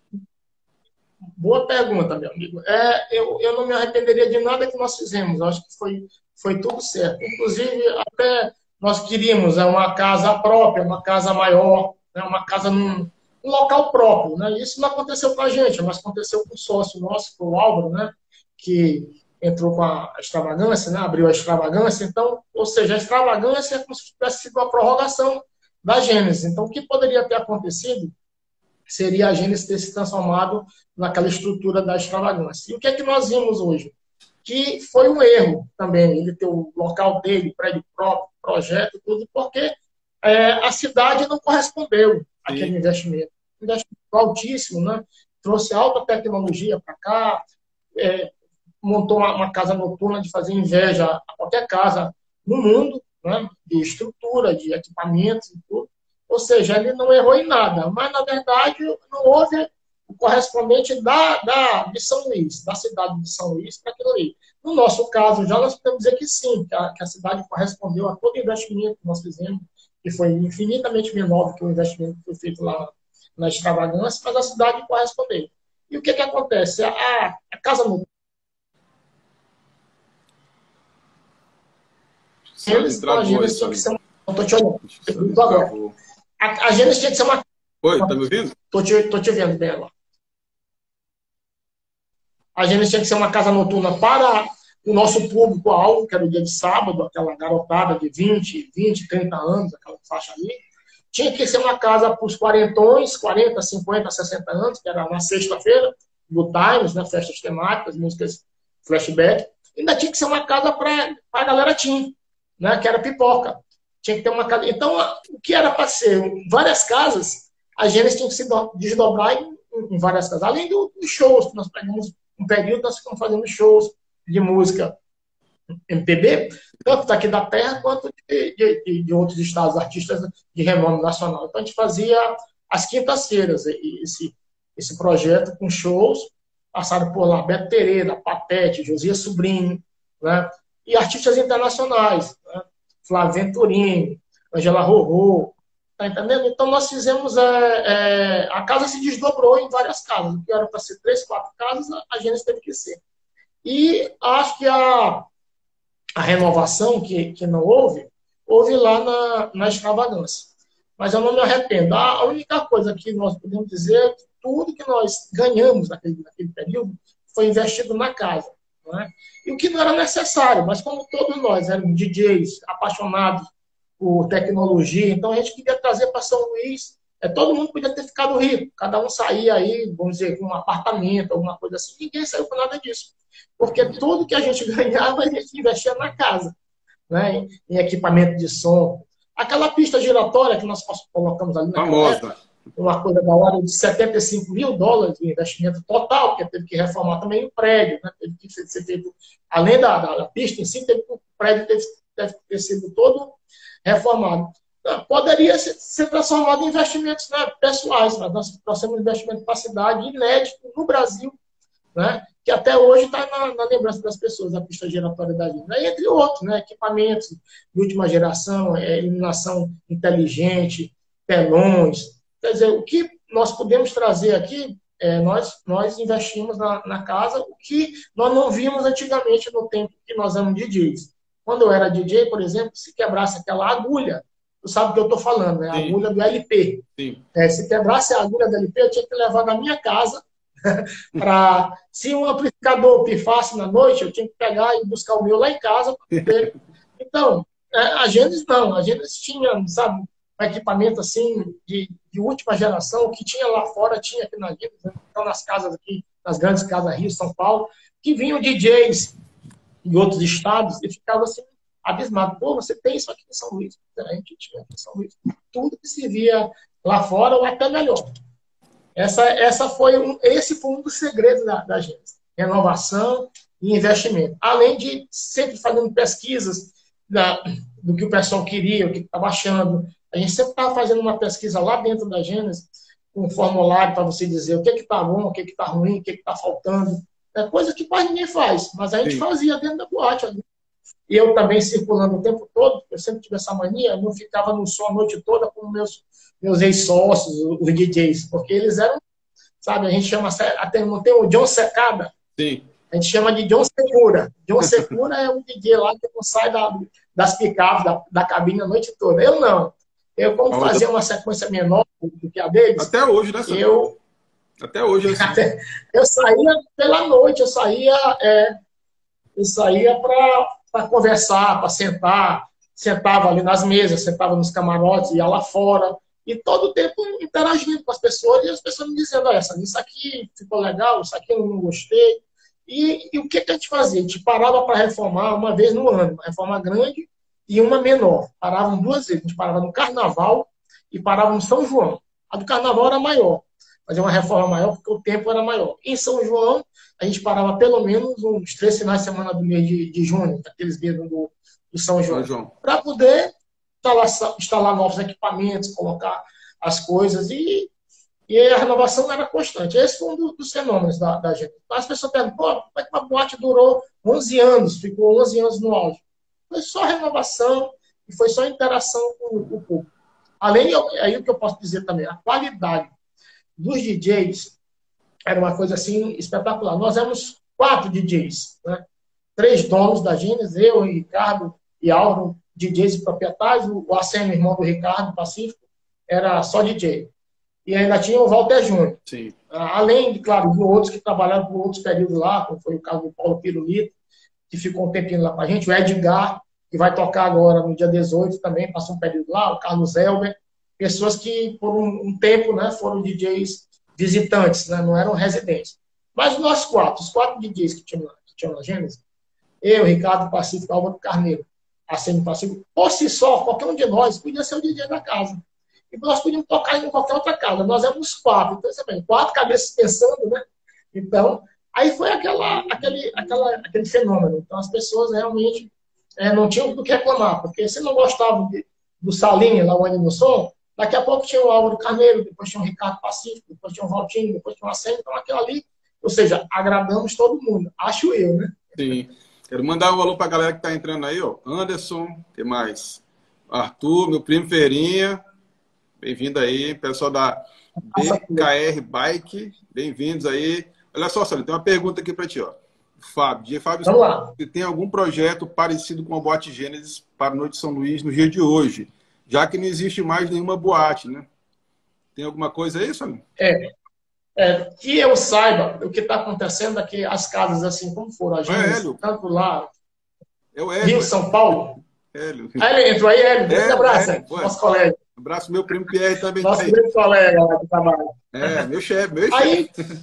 Boa pergunta, meu amigo. Eu não me arrependeria de nada que nós fizemos. Eu acho que foi tudo certo. Inclusive, até nós queríamos uma casa própria, uma casa maior, né, uma casa num local próprio. Né? Isso não aconteceu com a gente, mas aconteceu com o sócio nosso, com o Álvaro, né, que entrou com a extravagância, né, abriu a extravagância. Então, ou seja, a extravagância é como se tivesse sido uma prorrogação da Gênesis. Então, o que poderia ter acontecido seria a Gênesis ter se transformado naquela estrutura da extravagância. E o que é que nós vimos hoje? Que foi um erro também, ele ter o local dele, prédio próprio, projeto, tudo, porque a cidade não correspondeu àquele investimento. Um investimento altíssimo, né? Trouxe alta tecnologia para cá, montou uma casa noturna de fazer inveja a qualquer casa no mundo, né? De estrutura, de equipamentos e tudo. Ou seja, ele não errou em nada, mas, na verdade, não houve o correspondente de São Luís, da cidade de São Luís, para aquilo ali. No nosso caso, já nós podemos dizer que sim, que a cidade correspondeu a todo o investimento que nós fizemos, que foi infinitamente menor do que o investimento que foi feito lá na extravagância, mas a cidade correspondeu. E o que acontece? A casa no Gênesis tinha que ser uma... Estou te olhando. Agora. A Gênesis tinha que ser uma... Oi, tá me ouvindo? Tô te vendo bem agora. A Gênesis tinha que ser uma casa noturna para o nosso público-alvo, que era o dia de sábado, aquela garotada de 20, 30 anos, aquela faixa ali. tinha que ser uma casa para os quarentões, 40, 50, 60 anos, que era na sexta-feira, do Times, né, festas temáticas, músicas flashback. Ainda tinha que ser uma casa para a galera teen, né, que era pipoca. Tinha que ter uma casa. Então, o que era para ser várias casas, a Gênesis tinha que se desdobrar em várias casas. Além dos shows, nós pegamos um período, nós ficamos fazendo shows de música MPB, tanto daqui da terra quanto de outros estados, artistas de renome nacional. Então, a gente fazia às quintas-feiras esse projeto com shows, passaram por lá Beto Pereira, Papete, Josias Sobrinho, né? E artistas internacionais, né? Flávio Venturini, Angela Rorô, tá entendendo? Então, nós fizemos, a casa se desdobrou em várias casas, o que era para ser 3, 4 casas, a Gênesis teve que ser. E acho que a renovação que não houve lá na extravagância. Mas eu não me arrependo. A única coisa que nós podemos dizer é que tudo que nós ganhamos naquele período foi investido na casa. Não é? E o que não era necessário, mas como todos nós éramos DJs apaixonados por tecnologia, então a gente queria trazer para São Luís, todo mundo podia ter ficado rico, cada um saía aí, vamos dizer, com um apartamento, alguma coisa assim, ninguém saiu com nada disso. Porque tudo que a gente ganhava, a gente investia na casa, né? Em equipamento de som. Aquela pista giratória que nós colocamos ali na famosa, uma coisa da hora de $75 mil de investimento total, porque teve que reformar também o prédio, né? Teve que ser feito, além da pista em si, o prédio deve ter sido todo reformado. Poderia ser transformado em investimentos, né, pessoais, mas nós temos um investimento para a cidade inédito no Brasil, né, que até hoje está na lembrança das pessoas, a pista giratória da Lina. Entre outros, né, equipamentos de última geração, iluminação inteligente, telões. Quer dizer, o que nós podemos trazer aqui, nós investimos na casa, o que nós não vimos antigamente no tempo que nós éramos DJs. Quando eu era DJ, por exemplo, se quebrasse aquela agulha, tu sabe o que eu estou falando, né? A agulha do LP. Sim. Se quebrasse a agulha do LP, eu tinha que levar na minha casa para, se um amplificador pifasse na noite, eu tinha que pegar e buscar o meu lá em casa para poder. Então, a Gênesis não, a Gênesis tinha, sabe, um equipamento assim de última geração, o que tinha lá fora, tinha aqui na Gênesis, né? Então, nas casas aqui, nas grandes casas Rio, São Paulo, que vinham DJs de outros estados e ficava assim, abismado. Pô, você tem isso aqui em São Luís? A gente tinha aqui em São Luís. Tudo que se via lá fora, ou até melhor. Esse foi um dos segredos da Gênesis. Renovação e investimento. Além de sempre fazendo pesquisas do que o pessoal queria, o que estava achando. A gente sempre estava fazendo uma pesquisa lá dentro da Gênesis, com um formulário para você dizer o que está bom, o que está ruim, o que está faltando. É coisa que quase ninguém faz, mas a gente fazia dentro da boate ali. E eu também circulando o tempo todo, eu sempre tive essa mania, eu não ficava no som a noite toda com meus ex-sócios, os DJs, porque eles eram, sabe, a gente chama, até não tem o John Secada? Sim. A gente chama de John Secura. John Secura é um DJ lá que não sai das picapes, da cabine a noite toda. Eu não. Eu, como fazia uma sequência menor do que a deles... Até hoje, né? Até hoje. Assim. Eu saía pela noite, eu saía para conversar, para sentar, sentava ali nas mesas, sentava nos camarotes, ia lá fora, e todo o tempo interagindo com as pessoas, e as pessoas me dizendo, isso aqui ficou legal, isso aqui eu não gostei. E o que a gente fazia? A gente parava para reformar uma vez no ano, uma reforma grande e uma menor. Paravam 2 vezes, a gente parava no Carnaval e parava no São João. A do Carnaval era maior, fazer uma reforma maior, porque o tempo era maior. Em São João, a gente parava pelo menos uns 3 finais de semana do mês de junho, aqueles dias do São João. Para poder instalar novos equipamentos, colocar as coisas, e a renovação era constante. Esse foi um dos fenômenos da gente. As pessoas perguntam, como é que uma boate durou 11 anos, ficou 11 anos no auge? Foi só renovação e foi só interação com o público. Além, aí o que eu posso dizer também, a qualidade dos DJs era uma coisa assim espetacular. Nós éramos 4 DJs, né? 3 donos da Gênesis, eu, Ricardo e Álvaro, DJs e proprietários. O Aceno, irmão do Ricardo, Pacífico, era só DJ. E ainda tinha o Walter Júnior. Sim. Além, claro, de outros que trabalharam por outros períodos lá, como foi o caso do Paulo Pirulito, que ficou um tempinho lá com a gente, o Edgar, que vai tocar agora no dia 18 também, passou um período lá, o Carlos Elber. pessoas que, por um tempo, né, foram DJs visitantes, né, não eram residentes. Mas nós quatro, os quatro DJs que tinham na Gênesis, eu, Ricardo Pacífico, Álvaro Carneiro, Arsênio Pacífico, por si só, qualquer um de nós podia ser o DJ da casa. E nós podíamos tocar em qualquer outra casa. Nós éramos quatro, então, você vê, quatro cabeças pensando, né? Então, aí foi aquele fenômeno. Então, as pessoas realmente não tinham do que reclamar, porque se não gostavam do Salinha, lá o Animo Som, daqui a pouco tinha o Álvaro Carneiro, depois tinha o Ricardo Pacífico, depois tinha o Valtinho, depois tinha o Arsênio, então aquilo ali, ou seja, agradamos todo mundo, acho eu, né? Sim. Quero mandar um alô para a galera que está entrando aí, ó. Anderson, que mais? Arthur, meu primo Feirinha, bem-vindo aí. Pessoal da BKR Bike, bem-vindos aí. Olha só, Salinho, tem uma pergunta aqui para ti, ó. Fábio, Vamos lá. você tem algum projeto parecido com a Boate Gênesis para a Noite de São Luís no dia de hoje? Já que não existe mais nenhuma boate, né? Tem alguma coisa aí, Salinho? Que eu saiba, o que está acontecendo aqui, as casas, assim como foram, a Gênesis, tanto lá, é o Hélio, Rio, São Paulo. Hélio. Aí entrou aí, Hélio, grande abraço, nosso colega. Um abraço, meu primo Pierre também. Nosso grande colega lá do trabalho. Meu chefe, meu aí, chefe.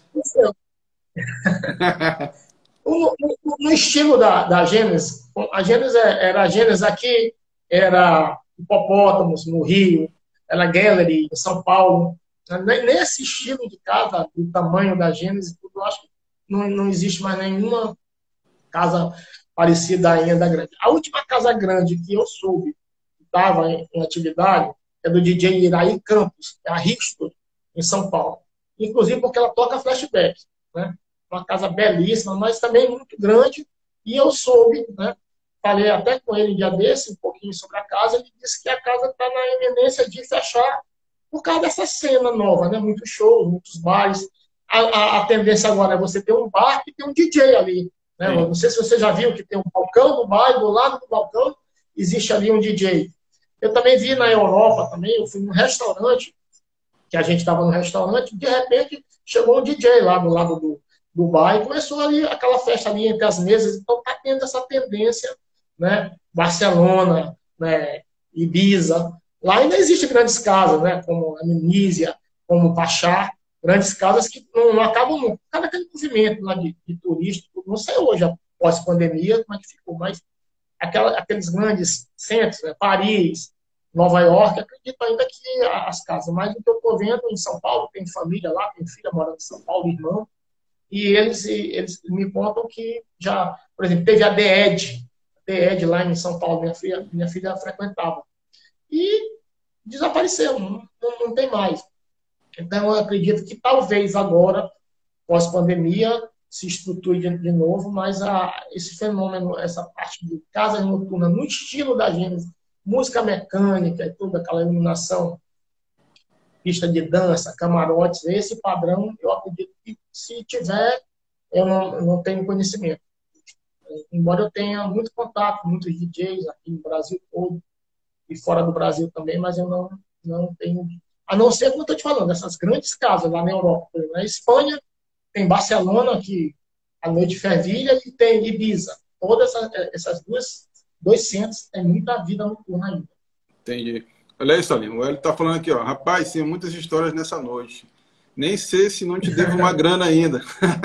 No estilo da Gênesis, a Gênesis era a Gênesis aqui, era Hipopótamos, no Rio, era Gallery, em São Paulo. Nesse estilo de casa, do tamanho da Gênesis, eu acho que não existe mais nenhuma casa parecida ainda grande. A última casa grande que eu soube que estava em atividade é do DJ Iraí Campos, é a Risto, em São Paulo. Inclusive porque ela toca flashback, né? Uma casa belíssima, mas também muito grande. E eu soube, né? Falei até com ele um dia desse, um pouquinho sobre a casa, ele disse que a casa está na iminência de fechar por causa dessa cena nova, né? Muitos shows, muitos bares. A tendência agora é você ter um bar e ter um DJ ali. Né? Não sei se você já viu que tem um balcão no bar, do lado do balcão existe ali um DJ. Eu também vi na Europa, também, eu fui num restaurante, que a gente estava no restaurante, de repente chegou um DJ lá do lado do bar e começou ali aquela festa ali entre as mesas. Então está tendo essa tendência, né? Barcelona, né? Ibiza. Lá ainda existem grandes casas, né? Como a Nísia, como o Pachá, grandes casas que não acabam nunca. Cada aquele movimento lá de turista, não sei hoje, após pandemia, como é que ficou, mas aqueles grandes centros, né? Paris, Nova York, acredito ainda que as casas. Mas o que eu estou vendo em São Paulo, tem família lá, tem filha morando em São Paulo, irmão, e eles me contam que já, por exemplo, teve a The Ed lá em São Paulo, minha filha frequentava. E desapareceu, não tem mais. Então, eu acredito que talvez agora, pós-pandemia, se estruture de novo, mas esse fenômeno, essa parte de casa noturna, no estilo da Gênesis, música mecânica e toda aquela iluminação, pista de dança, camarotes, esse padrão, eu acredito que se tiver, eu não tenho conhecimento. Embora eu tenha muito contato, muitos DJs aqui no Brasil todo, e fora do Brasil também, mas eu não tenho... A não ser, como eu estou te falando, essas grandes casas lá na Europa. Na Espanha, tem Barcelona, que a noite fervilha, e tem Ibiza. Todas essas dois centros têm muita vida noturna ainda. Entendi. Olha aí, Salinho, o Hélio está falando aqui, ó. Rapaz, tem muitas histórias nessa noite. Nem sei se não te devo uma grana ainda.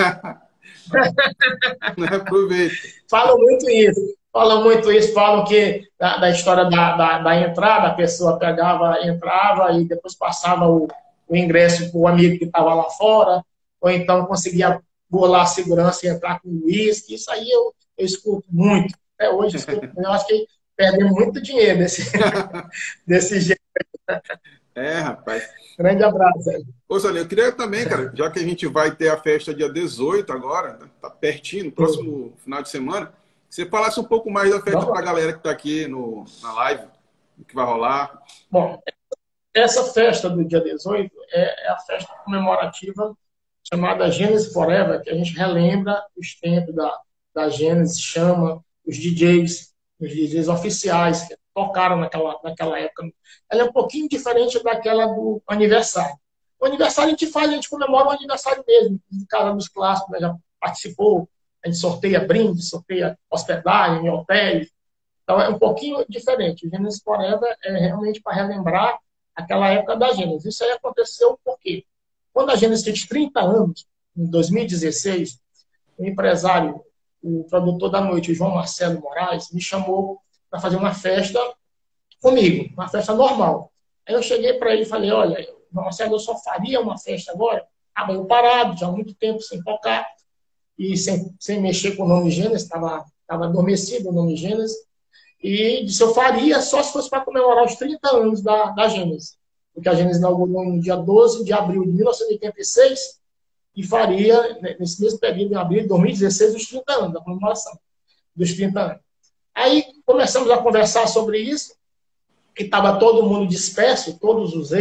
Aproveita. Falam muito isso. Falam que da história da entrada, a pessoa entrava e depois passava o ingresso para o amigo que estava lá fora, ou então conseguia bolar a segurança e entrar com o uísque. Isso aí eu escuto muito. Até hoje eu acho que perdemos muito dinheiro desse jeito. Rapaz. Grande abraço. Ô, Salinho, eu queria também, cara, já que a gente vai ter a festa dia 18 agora, tá pertinho, no próximo final de semana, que você falasse um pouco mais da festa para a galera que está aqui na live, o que vai rolar. Bom, essa festa do dia 18 é a festa comemorativa chamada Gênesis Forever, que a gente relembra os tempos da Gênesis, chama os DJs oficiais que tocaram naquela época. Ela é um pouquinho diferente daquela do aniversário. O aniversário a gente comemora o aniversário mesmo, de cada dos clássicos, né, já participou, a gente sorteia brindes, sorteia hospedagem, hotéis. Então é um pouquinho diferente. O Gênesis Forever é realmente para relembrar aquela época da Gênesis. Isso aí aconteceu porque, quando a Gênesis fez 30 anos, em 2016, o empresário, o produtor da noite, o João Marcelo Moraes, me chamou para fazer uma festa comigo, uma festa normal. Aí eu cheguei para ele e falei, olha, João Marcelo, eu só faria uma festa agora, estava eu parado, já há muito tempo sem tocar, e sem mexer com o nome Gênesis, estava adormecido o nome Gênesis, e disse, eu faria só se fosse para comemorar os 30 anos da Gênesis, porque a Gênesis inaugurou no dia 12 de abril de 1986, e faria, nesse mesmo período, em abril de 2016, os 30 anos, da comemoração dos 30 anos. Aí começamos a conversar sobre isso, que estava todo mundo disperso, todos os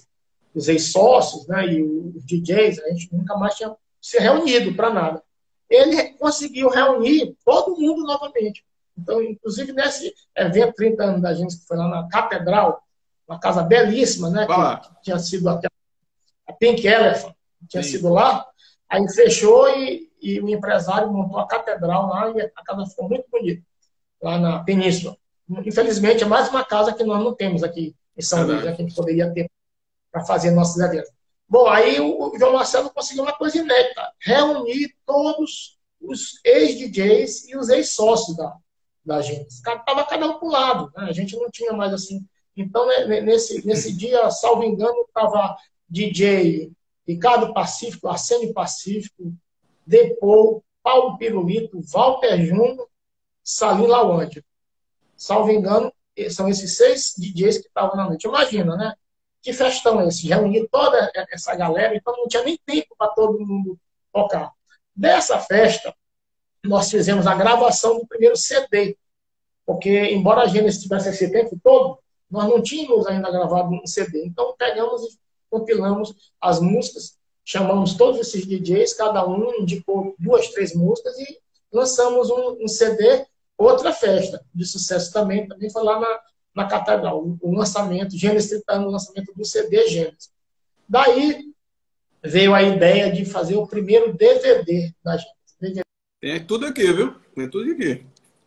ex-sócios, né, e os DJs, a gente nunca mais tinha se reunido para nada. Ele conseguiu reunir todo mundo novamente. Então, inclusive nesse evento 30 anos da gente, que foi lá na Catedral, uma casa belíssima, né, que tinha sido a Pink Elephant, tinha sido lá, aí fechou e o empresário montou a catedral lá e a casa ficou muito bonita, lá na Península. Infelizmente, é mais uma casa que nós não temos aqui em São Luís, né, que a gente poderia ter para fazer nossos eventos. Bom, aí o João Marcelo conseguiu uma coisa inédita, reunir todos os ex-DJs e os ex-sócios da gente. Estava cada um para o lado, né? A gente não tinha mais assim. Então, né, nesse dia, salvo engano, estava DJ Ricardo Pacífico, Arsênio Pacífico, Depou, Paulo Pirulito, Walter Júnior, Salim Lawande. Salvo engano, são esses 6 DJs que estavam na noite. Imagina, né? Que festão é esse? Reunir toda essa galera, então não tinha nem tempo para todo mundo tocar. Dessa festa, nós fizemos a gravação do primeiro CD, porque, embora a Gênesis tivesse esse tempo todo, nós não tínhamos ainda gravado um CD. Então, pegamos e compilamos as músicas, chamamos todos esses DJs, cada um indicou 2, 3 músicas e lançamos um CD, outra festa de sucesso também foi lá na Catedral, o lançamento, Gênesis 30 anos, o lançamento do CD Gênesis. Daí veio a ideia de fazer o primeiro DVD da Gênesis. Tem tudo aqui, viu? Tem tudo aqui.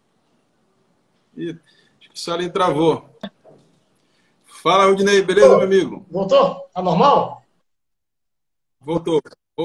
Acho que o Salim travou. Fala, Rudinei, beleza, meu amigo? Voltou? Tá normal? Voltou.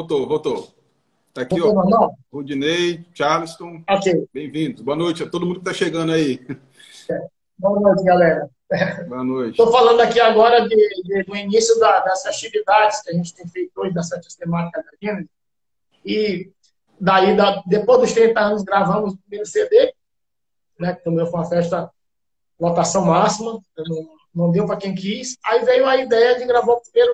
Tá aqui, voltou, ó. Normal? Rudinei, Charleston. Ok. Bem-vindos. Boa noite a todo mundo que tá chegando aí. Boa noite, galera. Boa noite. Estou falando aqui agora do início das festividades que a gente tem feito hoje, das festas temáticas da Gênesis. E daí, depois dos 30 anos, gravamos o primeiro CD, né, que também foi uma festa lotação máxima, não deu para quem quis. Aí veio a ideia de gravar o primeiro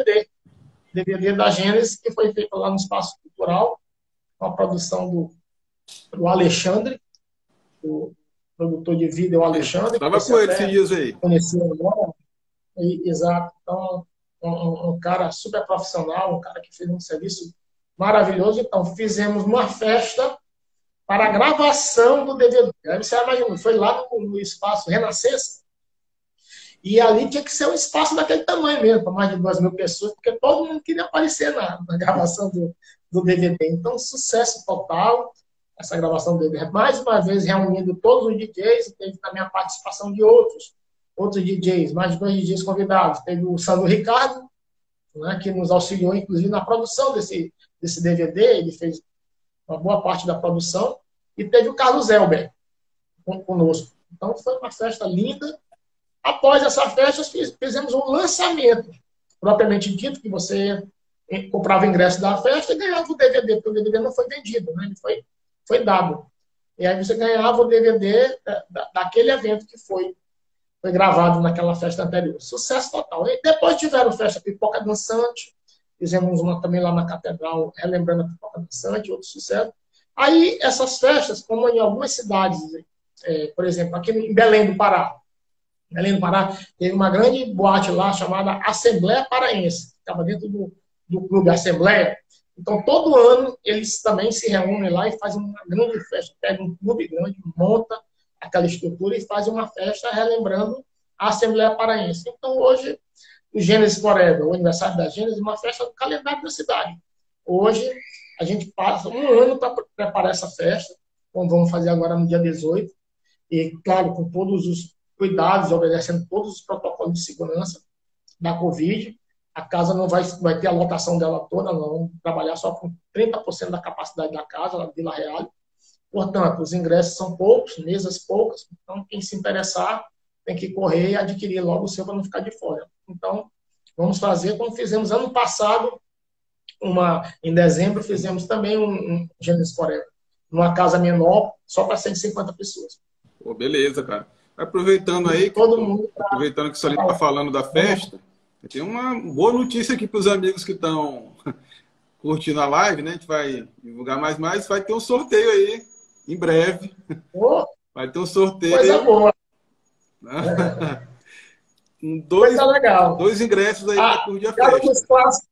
DVD da Gênesis, que foi feito lá no Espaço Cultural, com a produção do Alexandre, o produtor de vídeo Alexandre. Estava com ele esses dias aí. Conheci agora. Exato. Então, um cara super profissional, um cara que fez um serviço maravilhoso. Então, fizemos uma festa para a gravação do DVD. Aí você imagina, foi lá no Espaço Renascença, e ali tinha que ser um espaço daquele tamanho mesmo, para mais de 2.000 pessoas, porque todo mundo queria aparecer na gravação do DVD. Então, sucesso total, essa gravação do DVD. Mais uma vez, reunindo todos os DJs, teve também a participação de outros DJs, mais de 2 DJs convidados. Teve o Sandro Ricardo, né, que nos auxiliou, inclusive, na produção desse DVD, ele fez uma boa parte da produção, e teve o Carlos Elber conosco. Então, foi uma festa linda. Após essa festa, fizemos um lançamento, propriamente dito, que você comprava o ingresso da festa e ganhava o DVD, porque o DVD não foi vendido, né? Ele foi dado. E aí você ganhava o DVD daquele evento que foi gravado naquela festa anterior. Sucesso total. E depois tiveram festa Pipoca Dançante, fizemos uma também lá na Catedral, relembrando a Pipoca Dançante, outro sucesso. Aí, essas festas, como em algumas cidades, por exemplo, aqui em Belém do Pará, teve uma grande boate lá chamada Assembleia Paraense, que estava dentro do Clube Assembleia. Então, todo ano, eles também se reúnem lá e fazem uma grande festa. Pegam um clube grande, monta aquela estrutura e fazem uma festa relembrando a Assembleia Paraense. Então, hoje, o Gênesis Forever, o aniversário da Gênesis, é uma festa do calendário da cidade. Hoje, a gente passa um ano para preparar essa festa, como vamos fazer agora no dia 18, e, claro, com todos os cuidados, obedecendo todos os protocolos de segurança da Covid. A casa não vai ter a lotação dela toda, não. Vamos trabalhar só com 30% da capacidade da casa, na Vila Real. Portanto, os ingressos são poucos, mesas poucas. Então, quem se interessar tem que correr e adquirir logo o seu para não ficar de fora. Então, vamos fazer como fizemos ano passado, em dezembro, fizemos também um Gênesis Forever, numa casa menor, só para 150 pessoas. Pô, beleza, cara. Aproveitando aí, todo mundo aproveitando que o Salim está falando da festa, tem uma boa notícia aqui para os amigos que estão curtindo a live, né? A gente vai divulgar mais, vai ter um sorteio aí, em breve. Oh, vai ter um sorteio. Coisa boa. Coisa legal. 2 ingressos aí para curtir a festa.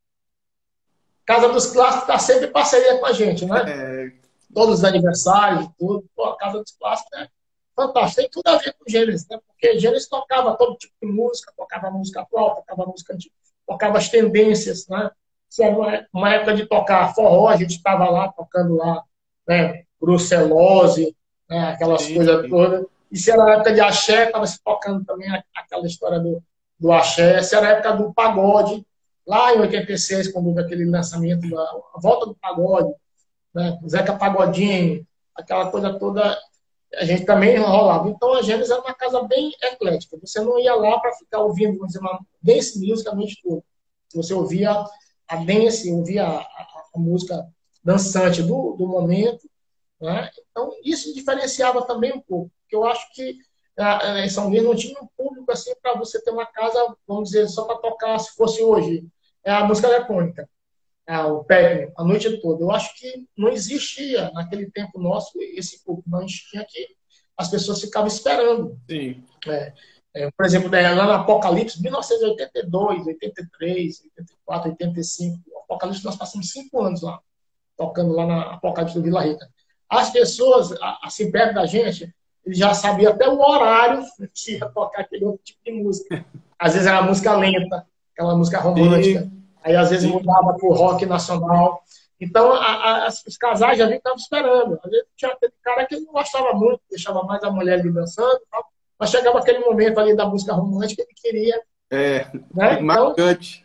Casa dos Clássicos está sempre em parceria com a gente, né? Todos os aniversários, tudo. Pô, a Casa dos Clássicos é fantástico. Tem tudo a ver com o Gênesis, né? Porque Gênesis tocava todo tipo de música, tocava música atual, tocava música antiga, tocava as tendências, né? Se era uma época de tocar forró, a gente estava lá, tocando lá, né? Brucelose, né? Aquelas coisas todas. E se era a época de axé, estava se tocando também aquela história do axé. Se era a época do pagode, lá em 86, quando houve aquele lançamento, a volta do pagode, né? Zeca Pagodinho, aquela coisa toda, a gente também enrolava. Então, a Gênesis era uma casa bem eclética. Você não ia lá para ficar ouvindo, vamos dizer, uma dance music a noite toda. Você ouvia a dance, ouvia a música dançante do momento, né? Então, isso diferenciava também um pouco, porque eu acho que em São Luís não tinha um público assim para você ter uma casa, vamos dizer, só para tocar, se fosse hoje, a música eletrônica, o techno, a noite toda. Eu acho que não existia, naquele tempo nosso, esse público. Não tinha que as pessoas ficavam esperando. Sim. Por exemplo, lá no Apocalipse, 1982, 83, 84, 85, o Apocalipse, nós passamos 5 anos lá, tocando lá na Apocalipse do Vila Rica. As pessoas, assim, perto da gente, eles já sabiam até o horário que ia tocar aquele outro tipo de música. Às vezes era música lenta, aquela música romântica. Sim. Aí, às vezes, mudava para o rock nacional. Então, os casais já estavam esperando. Às vezes, tinha aquele cara que não gostava muito, deixava mais a mulher ali dançando. Tal. Mas chegava aquele momento ali da música romântica, ele queria... né? Então,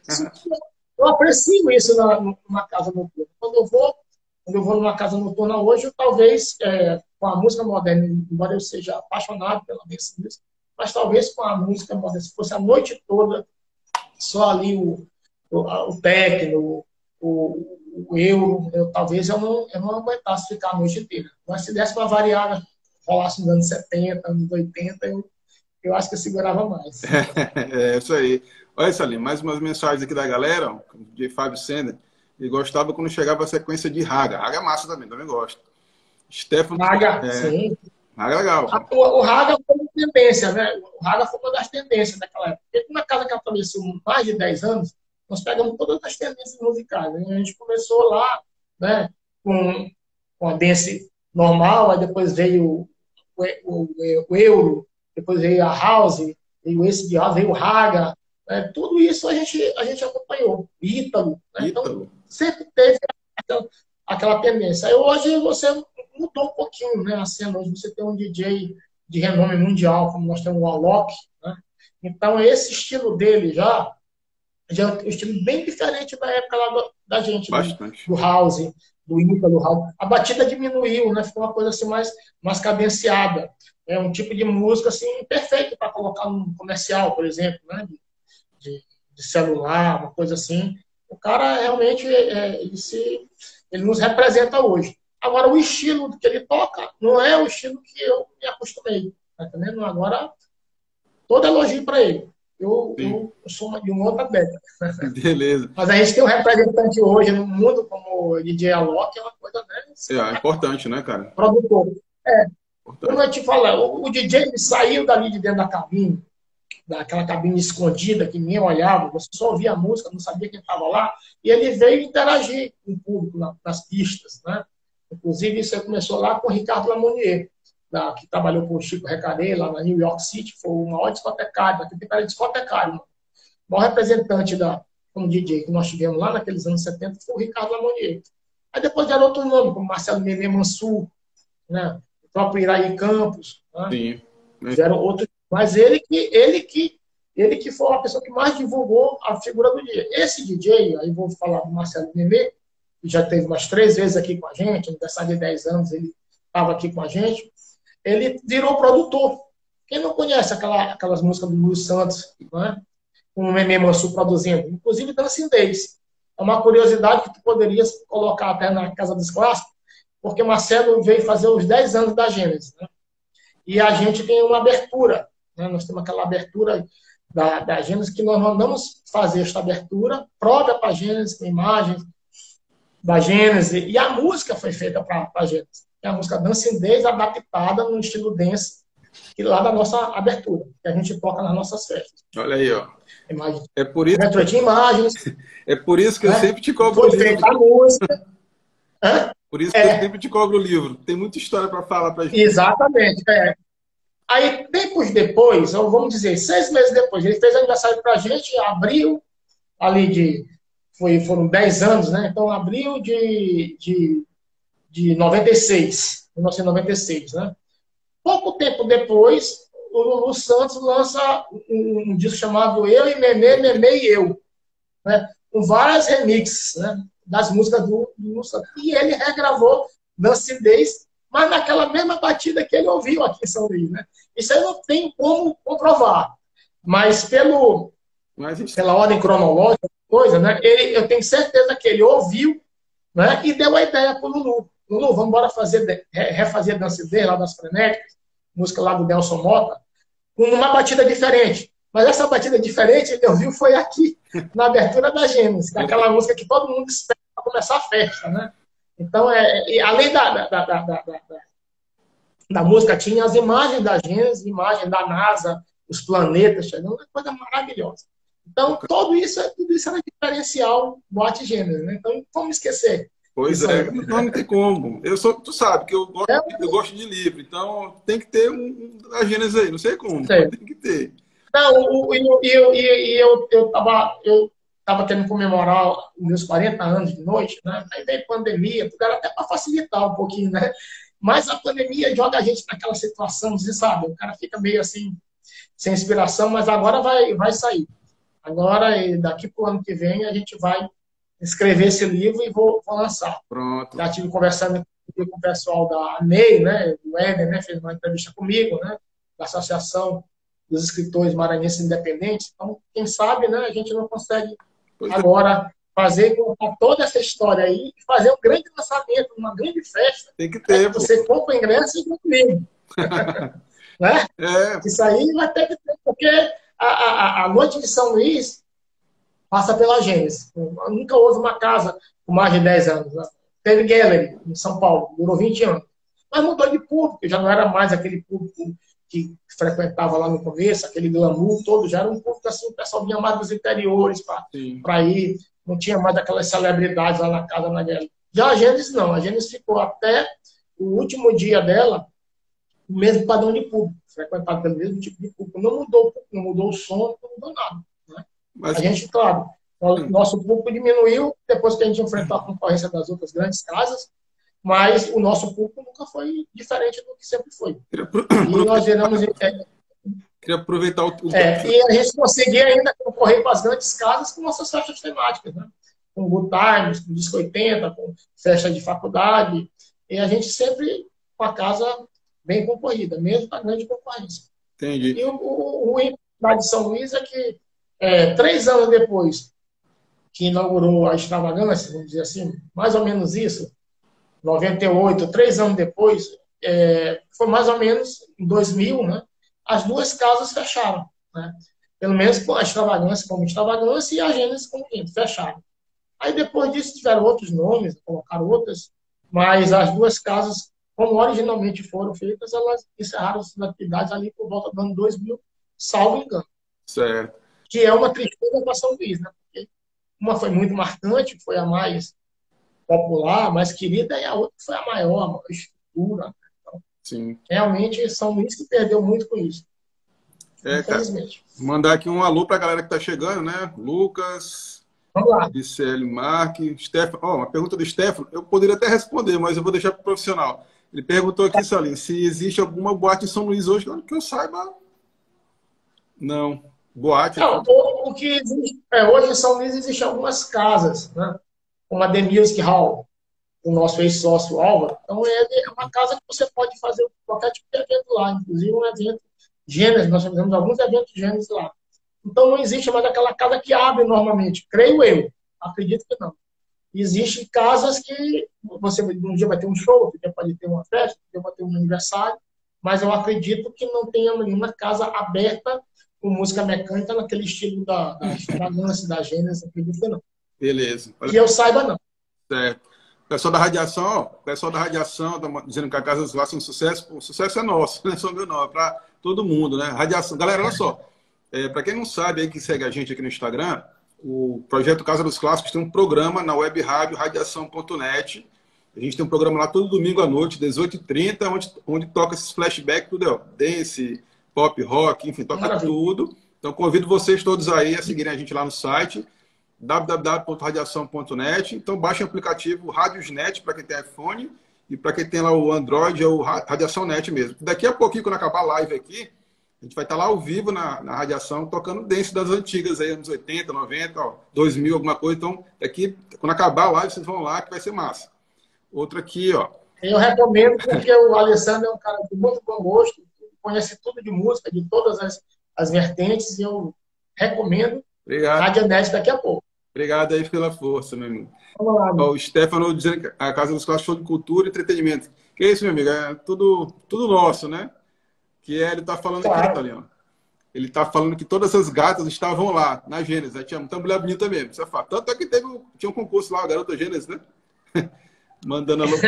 eu aprecio isso numa casa noturna. Quando eu vou numa casa noturna hoje, eu, talvez, com a música moderna, embora eu seja apaixonado pela dance music, mas talvez com a música moderna, se fosse a noite toda, só ali o techno, o euro, talvez eu não aguentasse ficar a noite inteira. Mas se desse uma variada, rolasse nos anos 70, anos 80, eu acho que eu segurava mais. Isso aí. Olha, Salim, mais umas mensagens aqui da galera, de Fábio Sender. Ele gostava quando chegava a sequência de Raga. Raga é massa também gosto. Stefano. Raga, sim. Raga é legal. O Raga foi uma tendência, né? O Raga foi uma das tendências daquela época. Porque na casa que apareceu mais de 10 anos, nós pegamos todas as tendências musicais. Né? A gente começou lá, né, com a dance normal, aí depois veio o euro, depois veio a house, veio esse de house, veio o Raga. Né? Tudo isso a gente acompanhou. Ítalo. Né? Então, sempre teve aquela tendência. Aí hoje você mudou um pouquinho, né? A cena, hoje você tem um DJ de renome mundial, como nós temos o Alok, né? Então, esse estilo dele já é um estilo bem diferente da época lá da gente, do house, do Ítalo, do house. A batida diminuiu, né? Ficou uma coisa assim mais cadenciada. É um tipo de música assim, perfeito para colocar num comercial, por exemplo, né? De celular, uma coisa assim. O cara realmente ele nos representa hoje. Agora, o estilo que ele toca não é o estilo que eu me acostumei. Tá entendendo? Agora, todo elogio para ele. Eu sou de uma outra década. Beleza. Mas a gente tem um representante hoje no mundo como o DJ Alok, é uma coisa, né? É importante, né, cara? Produtor. Como eu te falo, o DJ ele saiu dali de dentro da cabine, daquela cabine escondida que ninguém olhava, você só ouvia a música, não sabia quem estava lá, e ele veio interagir com o público nas pistas, né? Inclusive, isso começou lá com o Ricardo Lamonier, que trabalhou com o Chico Recaré, lá na New York City, foi o maior discotecário, naquele tempo era discotecário, o maior representante como DJ que nós tivemos lá naqueles anos 70 foi o Ricardo Lamonier. Aí depois deram outro nome, como Marcelo Nenê Mansur, né? O próprio Iraí Campos, né? Sim. Fizeram outros. Mas ele que Ele que foi a pessoa que mais divulgou a figura do dia. Esse DJ, aí vou falar do Marcelo Nenê, que já teve umas 3 vezes aqui com a gente, aniversário de 10 anos, ele estava aqui com a gente. Ele virou produtor. Quem não conhece aquelas músicas do Lulu Santos, né? Com o Memê Mansur produzindo, inclusive Dancindês. É uma curiosidade que tu poderias colocar até na Casa dos Clássicos, porque Marcelo veio fazer os 10 anos da Gênesis, né? E a gente tem uma abertura, né? Nós temos aquela abertura da Gênesis, que nós mandamos fazer esta abertura própria para a Gênesis, com imagens da Gênesis, e a música foi feita para a Gênesis. É a música Dancindês adaptada no estilo dance, que lá da nossa abertura, que a gente toca nas nossas festas. Olha aí, ó. Imagem. É por isso, de imagens. é por isso que eu sempre te cobro foi o livro. Feita a música. Por isso que eu sempre te cobro o livro. Tem muita história para falar para a gente. Exatamente. Aí, tempos depois, ou vamos dizer, 6 meses depois, ele fez aniversário para a gente em abril, ali foram 10 anos, né? Então, abril de 96, 1996, né? Pouco tempo depois, o Lulu Santos lança um disco chamado Eu e Memê, Memê e Eu, né? Com várias remixes, né? Das músicas do Lulu Santos. E ele regravou Dancindês, mas naquela mesma batida que ele ouviu aqui em São Luís, né? Isso aí não tem como comprovar. Mas pela ordem cronológica, coisa, né? Eu tenho certeza que ele ouviu, né? E deu a ideia para o Lulu. Lulu, vamos embora refazer Dancindês lá das Frenéticas, música lá do Nelson Mota, com uma batida diferente. Mas essa batida diferente, ele ouviu, foi aqui, na abertura da Gênesis, que é aquela música que todo mundo espera para começar a festa, né? Então, além da música, tinha as imagens da Gênesis, imagens da NASA, os planetas chegando, uma coisa maravilhosa. Então, tudo isso era diferencial do Arte Gênesis, né? Então, como esquecer? Pois é, não tem como. Tu sabe que eu gosto de livro, então tem que ter a Gênesis aí, não sei como, tem que ter. Não, eu estava querendo comemorar os meus 40 anos de noite, né? Aí veio pandemia, tudo era até para facilitar um pouquinho, né? Mas a pandemia joga a gente naquela situação, você sabe, o cara fica meio assim, sem inspiração, mas agora vai sair. Agora, daqui para o ano que vem, a gente vai escrever esse livro e vou lançar. Pronto. Já estive conversando com o pessoal da ANEI, né? O Éder, né? Fez uma entrevista comigo, né? Da Associação dos Escritores Maranhenses Independentes. Então, quem sabe, né? A gente não consegue agora contar toda essa história aí e fazer um grande lançamento, uma grande festa. Tem que ter. Você compra o ingresso e compra o livro. Né? Isso aí vai ter que ter, porque a noite de São Luís passa pela Gênesis. Nunca houve uma casa com mais de 10 anos. Né? Teve Gallery, em São Paulo, durou 20 anos. Mas mudou de público, já não era mais aquele público que frequentava lá no começo, aquele glamour todo, já era um público assim, o pessoal vinha mais dos interiores para ir, não tinha mais aquelas celebridades lá na casa na Gallery. Já a Gênesis não, a Gênesis ficou até o último dia dela, o mesmo padrão de público, frequentado pelo mesmo tipo de público. Não mudou o som, não mudou nada. Né? Mas a gente, claro, o nosso público diminuiu depois que a gente enfrentou a concorrência das outras grandes casas, mas o nosso público nunca foi diferente do que sempre foi. E nós viramos... Queria aproveitar o... E a gente conseguia ainda concorrer com as grandes casas com nossas festas temáticas, né? Com Good Times, com Disco 80, com festa de faculdade, e a gente sempre com a casa bem concorrida, mesmo com a grande concorrência. Entendi. E o da de São Luís é que 3 anos depois que inaugurou a extravagância, vamos dizer assim, mais ou menos isso, 98, 3 anos depois, foi mais ou menos em 2000, né? As duas casas fecharam, né? Pelo menos a extravagância como extravagância e a Gênesis como Gênesis, fecharam. Aí depois disso tiveram outros nomes, colocaram outras, mas as duas casas, como originalmente foram feitas, elas encerraram suas atividades ali por volta do ano 2000, salvo engano. Certo. Que é uma tristeza para São Luís, né? Porque uma foi muito marcante, foi a mais popular, mais querida, e a outra foi a maior estrutura. Então, sim. Realmente, São Luís que perdeu muito com isso. Infelizmente. Cara, mandar aqui um alô para a galera que está chegando, né? Lucas, vamos lá. Gisele Marque, Stefano. Uma pergunta do Stefano, eu poderia até responder, mas eu vou deixar para o profissional. Ele perguntou aqui, Salim, se existe alguma boate em São Luís hoje, que eu saiba, não. Boate. Não, o que existe, hoje em São Luís existem algumas casas, né? Como a The Music Hall, o nosso ex-sócio Álvaro. Então, é uma casa que você pode fazer qualquer tipo de evento lá, inclusive um evento gêneros, nós fizemos alguns eventos gêneros lá. Então, não existe mais aquela casa que abre normalmente, creio eu, acredito que não. Existem casas que você um dia vai ter um show, outro dia pode ter uma festa, outro dia vai ter um aniversário, mas eu acredito que não tenha nenhuma casa aberta com música mecânica naquele estilo da extravagância, da Gênesis, acredito que não. Beleza. Que eu saiba, não. Certo. Pessoal da radiação, ó, pessoal da radiação tá dizendo que a Casa dos Laços é um sucesso. O sucesso é nosso, não é só meu não, é para todo mundo, né? Radiação. Galera, olha só. Para quem não sabe aí que segue a gente aqui no Instagram, o projeto Casa dos Clássicos tem um programa na web rádio radiação.net. A gente tem um programa lá todo domingo à noite, 18h30, onde toca esses flashbacks, tudo, ó, dance, pop, rock, enfim, toca tudo. Então convido vocês todos aí a seguirem a gente lá no site www.radiação.net. Então baixe o aplicativo Radiosnet para quem tem iPhone e para quem tem lá o Android é o Radiação Net mesmo. Daqui a pouquinho, quando acabar a live aqui, a gente vai estar lá ao vivo na Radiação, tocando dance das antigas aí, anos 80, 90, ó, 2000, alguma coisa. Então, daqui, quando acabar a live, vocês vão lá que vai ser massa. Outra aqui, ó. Eu recomendo porque o Alessandro é um cara de muito bom gosto, conhece tudo de música, de todas as vertentes, e eu recomendo. Obrigado. Radionet daqui a pouco. Obrigado aí pela força, meu amigo. Vamos lá, ó, o Stefano dizendo que a Casa dos Clássicos show de cultura e entretenimento. Que é isso, meu amigo? É tudo nosso, né? Que ele está falando claro. Aqui, Leon. Ele está falando que todas as gatas estavam lá, na Gênesis. Aí tinha muita mulher bonita mesmo. Você fala. Tanto é que tinha um concurso lá, a Garota Gênesis, né? Mandando a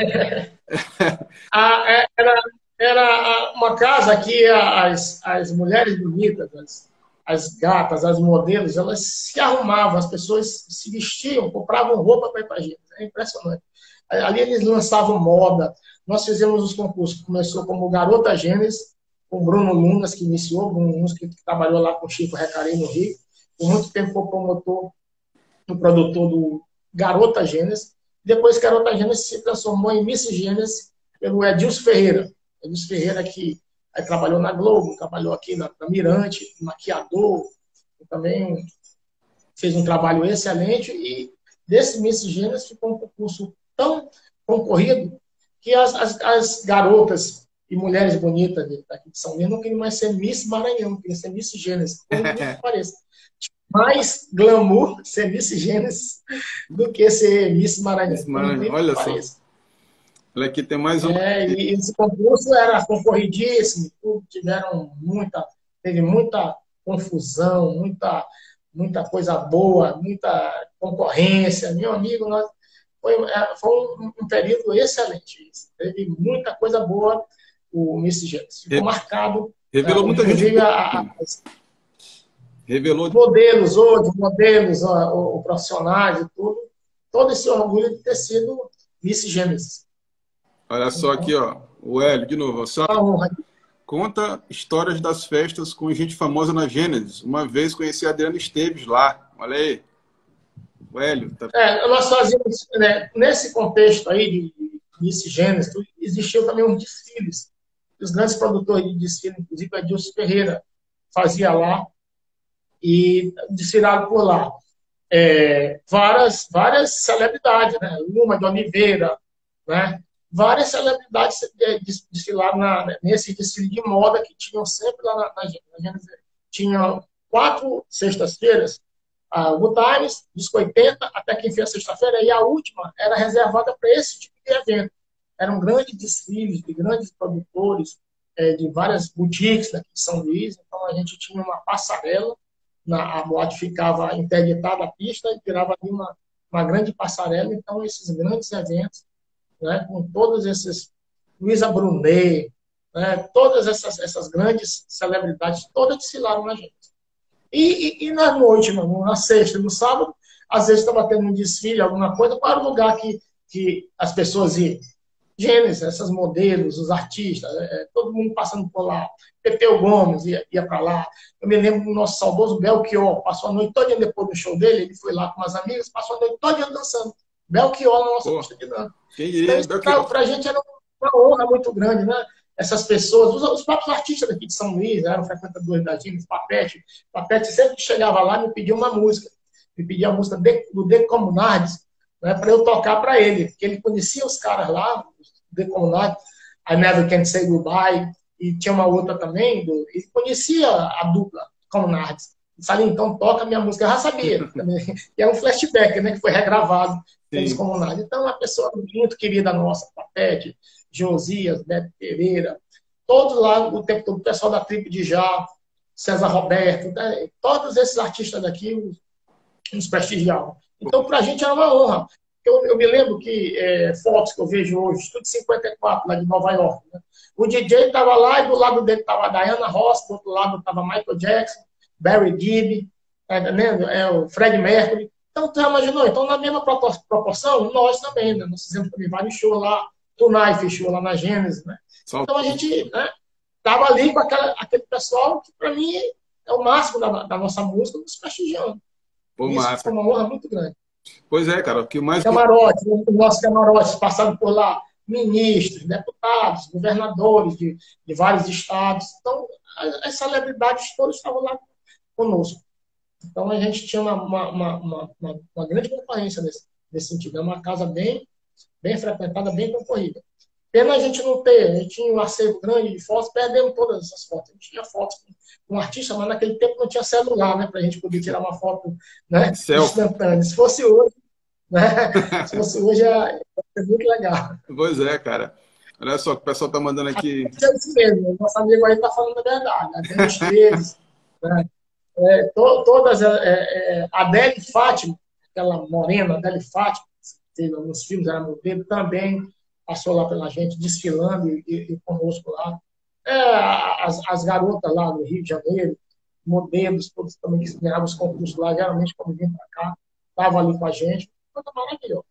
Era uma casa que as mulheres bonitas, as gatas, as modelos, elas se arrumavam, as pessoas se vestiam, compravam roupa para ir para a Gênesis. É impressionante. Ali eles lançavam moda. Nós fizemos os concursos. Começou como Garota Gênesis, com Bruno Lunas, que iniciou, Bruno Lunas, que trabalhou lá com o Chico Recarei no Rio. Por muito tempo foi promotor, o produtor do Garota Gênesis. Depois, Garota Gênesis se transformou em Miss Gênesis pelo Edilson Ferreira. Edilson Ferreira, que trabalhou na Globo, trabalhou aqui na Mirante, maquiador, também fez um trabalho excelente. E desse Miss Gênesis ficou um concurso tão concorrido que as garotas e mulheres bonitas daqui de São Luís não queriam mais ser Miss Maranhão, queriam ser Miss Gênesis, por incrível que pareça. Mais glamour ser Miss Gênesis do que ser Miss Maranhão. Miss Maranhão, olha só. Olha aqui, tem mais um. E esse concurso era concorridíssimo, teve muita confusão, muita coisa boa, muita concorrência. Meu amigo, foi um período excelente. Teve muita coisa boa o Miss Gênesis. Ficou marcado. Revelou muita gente. Revelou modelos hoje, profissionais e tudo. Todo esse orgulho de ter sido Miss Gênesis. Olha só aqui, ó. O Hélio, de novo. Conta histórias das festas com gente famosa na Gênesis. Uma vez conheci a Adriana Esteves lá. Olha aí. O Hélio. Tá... nós fazíamos, né, nesse contexto aí de Miss Gênesis, existiam também uns desfiles. Os grandes produtores de desfile, inclusive a Edilson Ferreira, fazia lá e desfilaram por lá. Várias celebridades, né? Luma de Oliveira, né? Várias celebridades desfilaram nesse desfile de moda que tinham sempre lá na Gênesis. Tinha 4 sextas-feiras, o Good Times, disco 80, até que enfim a sexta-feira, e a última era reservada para esse tipo de evento. Eram grandes desfiles de grandes produtores, de várias boutiques daqui de São Luís. Então a gente tinha uma passarela, a boate ficava interditada a pista e virava ali uma grande passarela. Então esses grandes eventos, né, com todos esses, Luísa Brunet, né, todas essas grandes celebridades, todas desfilaram na gente. E na noite, na sexta, no sábado, às vezes estava tendo um desfile, alguma coisa, qual era o lugar que as pessoas iam? Gênesis, essas modelos, os artistas, todo mundo passando por lá. Pepeu Gomes ia para lá. Eu me lembro do nosso saudoso Belchior, passou a noite toda depois do show dele, ele foi lá com umas amigas, passou a noite toda dançando. Belchior na nossa pista de dança. Então, para a gente era uma honra muito grande, né? essas pessoas, os próprios artistas daqui de São Luís, eram frequentadores da Gênesis, Papete sempre que chegava lá me pedia uma música, me pedia a música do The Comunards, né, para eu tocar para ele, porque ele conhecia os caras lá, os The Comunards, I Never Can Say Goodbye, e tinha uma outra também, ele conhecia a dupla Comunards. Falei, então toca a minha música, eu já sabia. E é um flashback, né, que foi regravado pelos Comunards. Então, uma pessoa muito querida nossa, Papete, Josias, Beto Pereira, todos lá, o tempo todo, o pessoal da Tribo de Já, César Roberto, né, todos esses artistas daqui nos prestigiavam. Então, para a gente era uma honra. Eu me lembro que fotos que eu vejo hoje, tudo de 54, lá de Nova York. Né? O DJ estava lá e do lado dele estava a Diana Ross, do outro lado estava Michael Jackson, Barry Gibb, o Fred Mercury. Então, tu já imaginou? Então, na mesma proporção, nós também. Né? Nós fizemos também vários shows lá. Tunai fechou lá na Gênesis. Né? Então, a gente estava ali com aquele pessoal que, para mim, é o máximo da nossa música, nos prestigiando. Isso foi uma honra muito grande. Pois é, cara. O que mais... Camarote, os nossos camarotes passaram por lá, ministros, deputados, governadores de vários estados. Então, as celebridades todas estavam lá conosco. Então, a gente tinha uma grande concorrência nesse sentido. É uma casa bem frequentada, bem concorrida. Pena a gente não ter, a gente tinha um acervo grande de fotos, perdemos todas essas fotos. A gente tinha fotos com um artista, mas naquele tempo não tinha celular, né, para a gente poder tirar uma foto, né, instantânea. Se fosse hoje, né, se fosse hoje, ia ser muito legal. Pois é, cara. Olha só, o pessoal está mandando aqui. É isso mesmo, nosso amigo aí está falando a verdade. A Esteves, né, todas, a Adele Fátima, aquela morena, Adele Fátima, que fez alguns filmes, era modelo, também passou lá pela gente, desfilando e conosco lá. As garotas lá no Rio de Janeiro, modelos, todos também que ganhavam os concursos lá, geralmente quando vinham para cá, estavam ali com a gente. Coisa maravilhosa.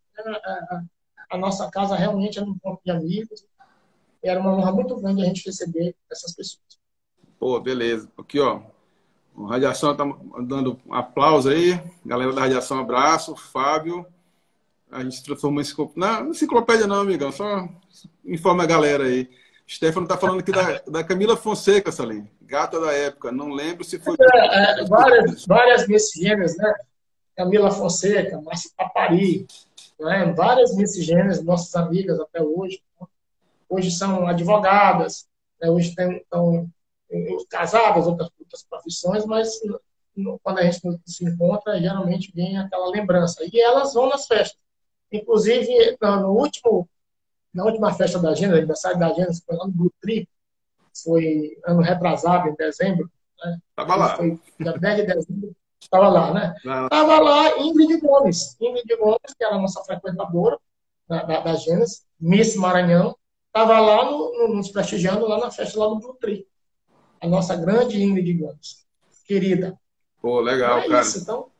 A nossa casa realmente era um ponto de amigos. Era uma honra muito grande a gente receber essas pessoas. Pô, beleza. Aqui, ó. O Radiação está dando um aplauso aí. Galera da Radiação, abraço. Fábio. A gente transformou esse... Não, enciclopédia não, amigão. Só informa a galera aí. Stefano está falando aqui da Camila Fonseca, Salim. Gata da época. Não lembro se foi... Várias miscigêneas, né? Camila Fonseca, Márcia Papari, né? Várias miscigêneas, nossas amigas até hoje. Hoje são advogadas, né? Hoje estão casadas, outras profissões, mas quando a gente se encontra, geralmente vem aquela lembrança. E elas vão nas festas. Inclusive, na última festa da Gênesis, aniversário da Gênesis, foi lá no Blue Tree, foi ano retrasado, em dezembro. Né? Tava lá. Foi dia 10 de dezembro, estava lá, né? Estava lá Ingrid Gomes, que era a nossa frequentadora da Gênesis, Miss Maranhão, estava lá nos prestigiando lá na festa lá no Blue Tree. A nossa grande Ingrid Gomes, querida. Pô, legal, cara. Isso, então,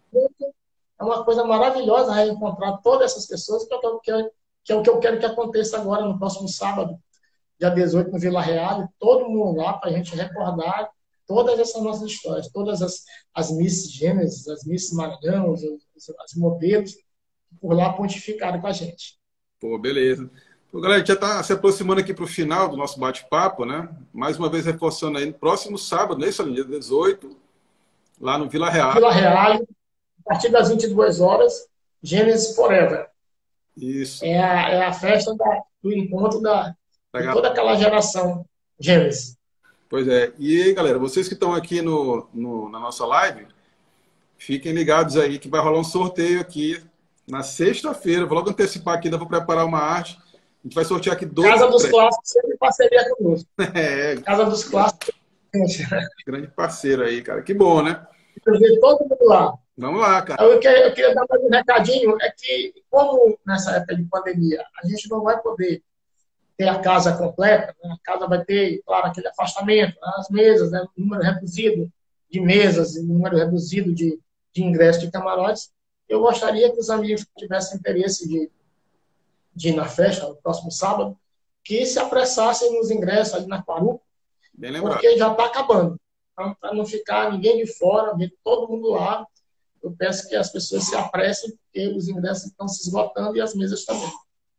é uma coisa maravilhosa reencontrar todas essas pessoas, que é o que eu quero que aconteça agora, no próximo sábado, dia 18, no Vila Real, todo mundo lá, para a gente recordar todas essas nossas histórias, todas as Miss Gênesis, as Miss Maranhão, as modelos, que por lá pontificaram com a gente. Pô, beleza. Então, galera, a gente já está se aproximando aqui para o final do nosso bate-papo, né? Mais uma vez reforçando aí, no próximo sábado, nesse dia 18, lá no Vila Real. Vila Real, a partir das 22 horas, Gênesis Forever. Isso. É a festa do encontro de toda aquela geração Gênesis. Pois é. E aí, galera, vocês que estão aqui na nossa live, fiquem ligados aí que vai rolar um sorteio aqui na sexta-feira. Vou logo antecipar aqui, ainda vou preparar uma arte. A gente vai sortear aqui 12... Casa dos Clássicos, sempre parceria conosco. Casa dos Clássicos. Grande parceiro aí, cara. Que bom, né? Eu ver todo mundo lá. Vamos lá, cara. Eu queria dar mais um recadinho, é que, como nessa época de pandemia, a gente não vai poder ter a casa completa, né? A casa vai ter, claro, aquele afastamento, né? As mesas, né? Número reduzido de mesas, número reduzido de ingresso de camarotes. Eu gostaria que os amigos que tivessem interesse de ir na festa, no próximo sábado, que se apressassem nos ingressos ali na Quaru, porque já está acabando. Então, para não ficar ninguém de fora, ver todo mundo lá, eu peço que as pessoas se apressem, porque os ingressos estão se esgotando e as mesas também.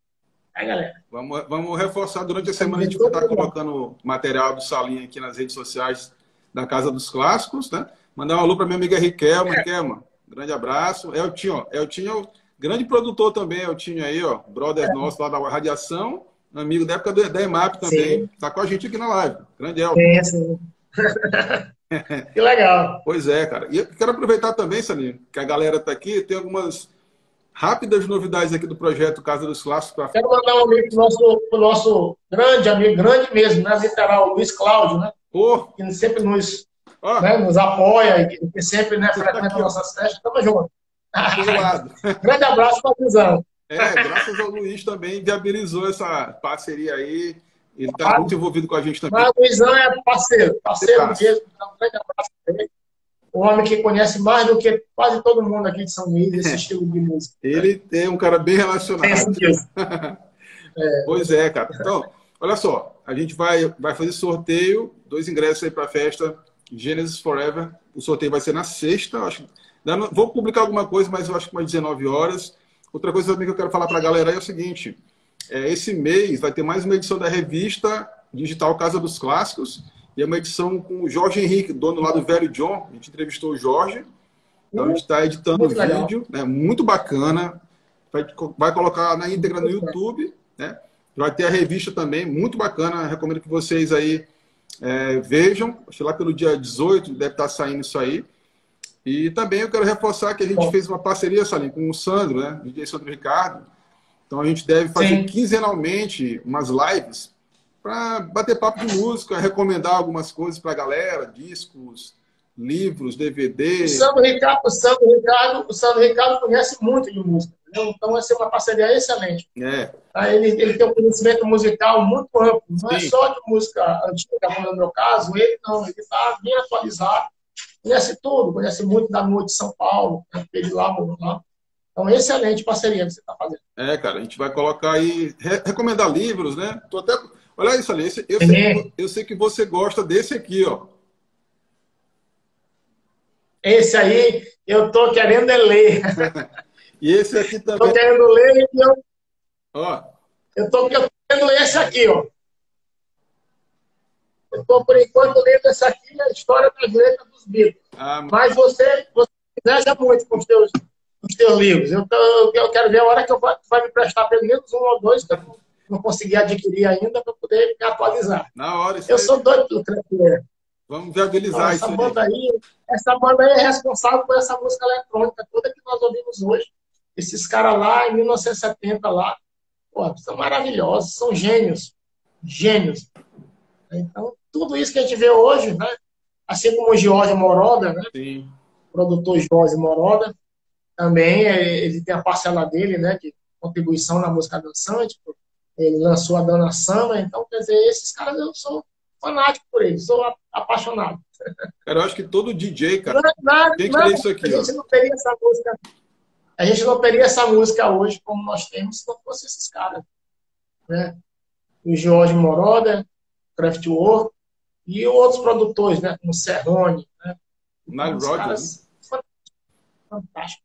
Aí, galera. Vamos reforçar durante a semana. A gente vai estar colocando material do Salinha aqui nas redes sociais da Casa dos Clássicos, né? Mandar um alô para minha amiga Riquelma. Riquelma, grande abraço. Eltinho, ó. Eltinho é o grande produtor também, Eltinho aí, ó. Brother nosso lá da Radiação, amigo da época da EMAP também. Está com a gente aqui na live. Grande Elton. Sim. Que legal. Pois é, cara. E eu quero aproveitar também, Salinha, que a galera está aqui, tem algumas rápidas novidades aqui do projeto Casa dos Clássicos. Quero mandar um amigo pro nosso grande amigo, grande mesmo, né? Literal, Luiz Cláudio, né? Que sempre nos apoia e que sempre, né, frequenta nossas festas. Tamo junto. Grande abraço para a visão. Graças ao Luiz também viabilizou essa parceria aí. Ele está muito envolvido com a gente também. Mas o Luizão é parceiro mesmo. Então, um grande abraço para ele. Um homem que conhece mais do que quase todo mundo aqui de São Luís, esse estilo de música. Ele é um cara bem relacionado. Pois é, cara. Então, olha só, a gente vai fazer sorteio, 2 ingressos aí para a festa Genesis Forever. O sorteio vai ser na sexta, acho. Vou publicar alguma coisa, mas eu acho que umas 19 horas. Outra coisa também que eu quero falar para a galera é o seguinte, esse mês vai ter mais uma edição da revista digital Casa dos Clássicos, e é uma edição com o Jorge Henrique, dono lá do Velho John. A gente entrevistou o Jorge, então a gente está editando o vídeo, né, muito bacana, vai colocar na íntegra no YouTube, né? Vai ter a revista também, muito bacana, recomendo que vocês aí vejam, acho que lá pelo dia 18 deve estar saindo isso aí. E também eu quero reforçar que a gente fez uma parceria, Salim, com o Sandro, né? DJ Sandro Ricardo. Então a gente deve fazer quinzenalmente umas lives para bater papo de música, recomendar algumas coisas para a galera, discos, livros, DVD. O Sandro Ricardo conhece muito de música, entendeu? Então vai ser uma parceria excelente. Ele tem um conhecimento musical muito amplo, não é só de música antiga, como no meu caso, ele está bem atualizado. Conhece tudo, conhece muito da noite de São Paulo, ele lá. Então, excelente parceria que você está fazendo. Cara, a gente vai colocar aí, recomendar livros, né? Olha isso ali, eu sei que você gosta desse aqui, ó. Esse aí, eu tô querendo ler. E esse aqui também. Tô querendo ler e eu tô querendo ler esse aqui, ó. Eu estou, por enquanto, lendo essa aqui, a história das letras dos Beatles. Mas você viaja muito com os teus livros. Eu quero ver a hora que vai me prestar pelo menos 1 ou 2, que eu não consegui adquirir ainda, para poder me atualizar. Na hora, eu sou doido pelo Crepier. Vamos viabilizar isso Essa banda aí é responsável por essa música eletrônica toda que nós ouvimos hoje. Esses caras lá, em 1970, lá, são maravilhosos, são gênios. Gênios. Então, tudo isso que a gente vê hoje, né? Assim como o Jorge Moroder, né? Sim. O produtor Jorge Moroder, também ele tem a parcela dele, né? De contribuição na música dançante. Ele lançou a Dana Samba. Então, quer dizer, esses caras, eu sou fanático por eles, sou apaixonado. Cara, eu acho que todo DJ, cara, tem que ter isso aqui. A gente não teria essa música. A gente não teria essa música hoje como nós temos se não fosse esses caras, né? O Jorge Moroder, Kraftwerk e outros produtores, né? Como Serrone, né? Nile Rodgers. Fantástico.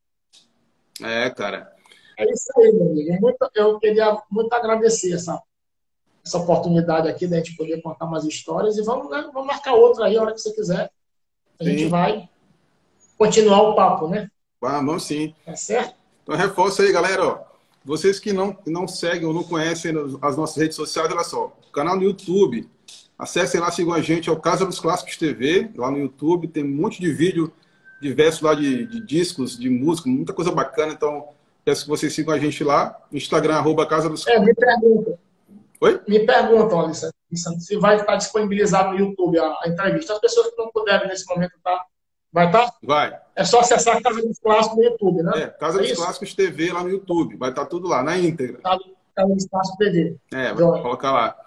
Cara. É isso aí, meu amigo. Eu queria muito agradecer essa oportunidade aqui da gente poder contar umas histórias e vamos marcar outra aí, a hora que você quiser. A gente vai continuar o papo, né? Vamos sim. Tá certo? Então reforça aí, galera. Vocês que não seguem ou não conhecem as nossas redes sociais, olha só. O canal no YouTube. Acessem lá, sigam a gente, é o Casa dos Clássicos TV, lá no YouTube. Tem um monte de vídeo diverso lá de discos, de música, muita coisa bacana. Então, peço que vocês sigam a gente lá. Instagram, @Casa dos Clássicos. Me perguntam. Oi? Me perguntam, Alessandro, se vai estar disponibilizado no YouTube a entrevista. As pessoas que não puderem nesse momento, tá? Vai estar? Vai. É só acessar a Casa dos Clássicos no YouTube, né? Casa dos Clássicos TV lá no YouTube. Vai estar tudo lá, na íntegra. Casa dos Clássicos TV. Vai colocar lá.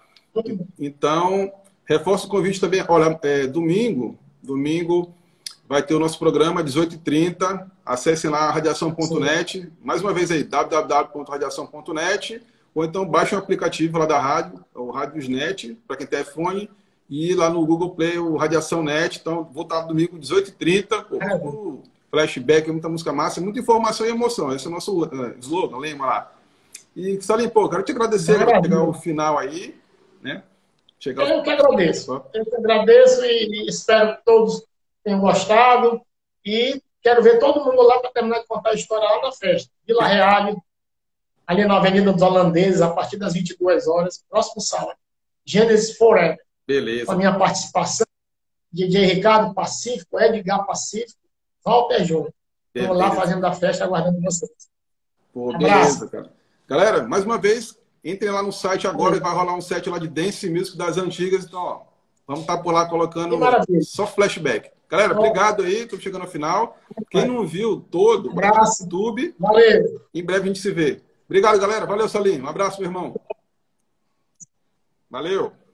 Então, reforço o convite também. Olha, domingo vai ter o nosso programa, 18h30. Acessem lá radiação.net. Mais uma vez aí, www.radiação.net. Ou então baixem o aplicativo lá da rádio, o Radiosnet, para quem tem iPhone. E lá no Google Play, o Radiação Net. Então, vou estar domingo, 18h30. Flashback, muita música massa, muita informação e emoção. Esse é o nosso slogan, lembra lá. E, Salim, pô, quero te agradecer por chegar ao final aí, né? Eu que agradeço. Eu que agradeço e espero que todos tenham gostado. E quero ver todo mundo lá para terminar de contar a história lá na festa. Vila Reale, ali na Avenida dos Holandeses, a partir das 22 horas, próximo sábado. Genesis Forever. Beleza. Com a minha participação, DJ Ricardo Pacífico, Edgar Pacífico, Walter Júnior. Estamos lá fazendo a festa, aguardando vocês. Pô, beleza, cara. Galera, mais uma vez, entrem lá no site agora e vai rolar um set lá de Dance Music das antigas. Então, ó, vamos estar por lá colocando só flashback. Galera, obrigado aí, estamos chegando ao final. Quem não viu todo, vai no YouTube. Valeu. Em breve a gente se vê. Obrigado, galera. Valeu, Salim. Um abraço, meu irmão. Valeu.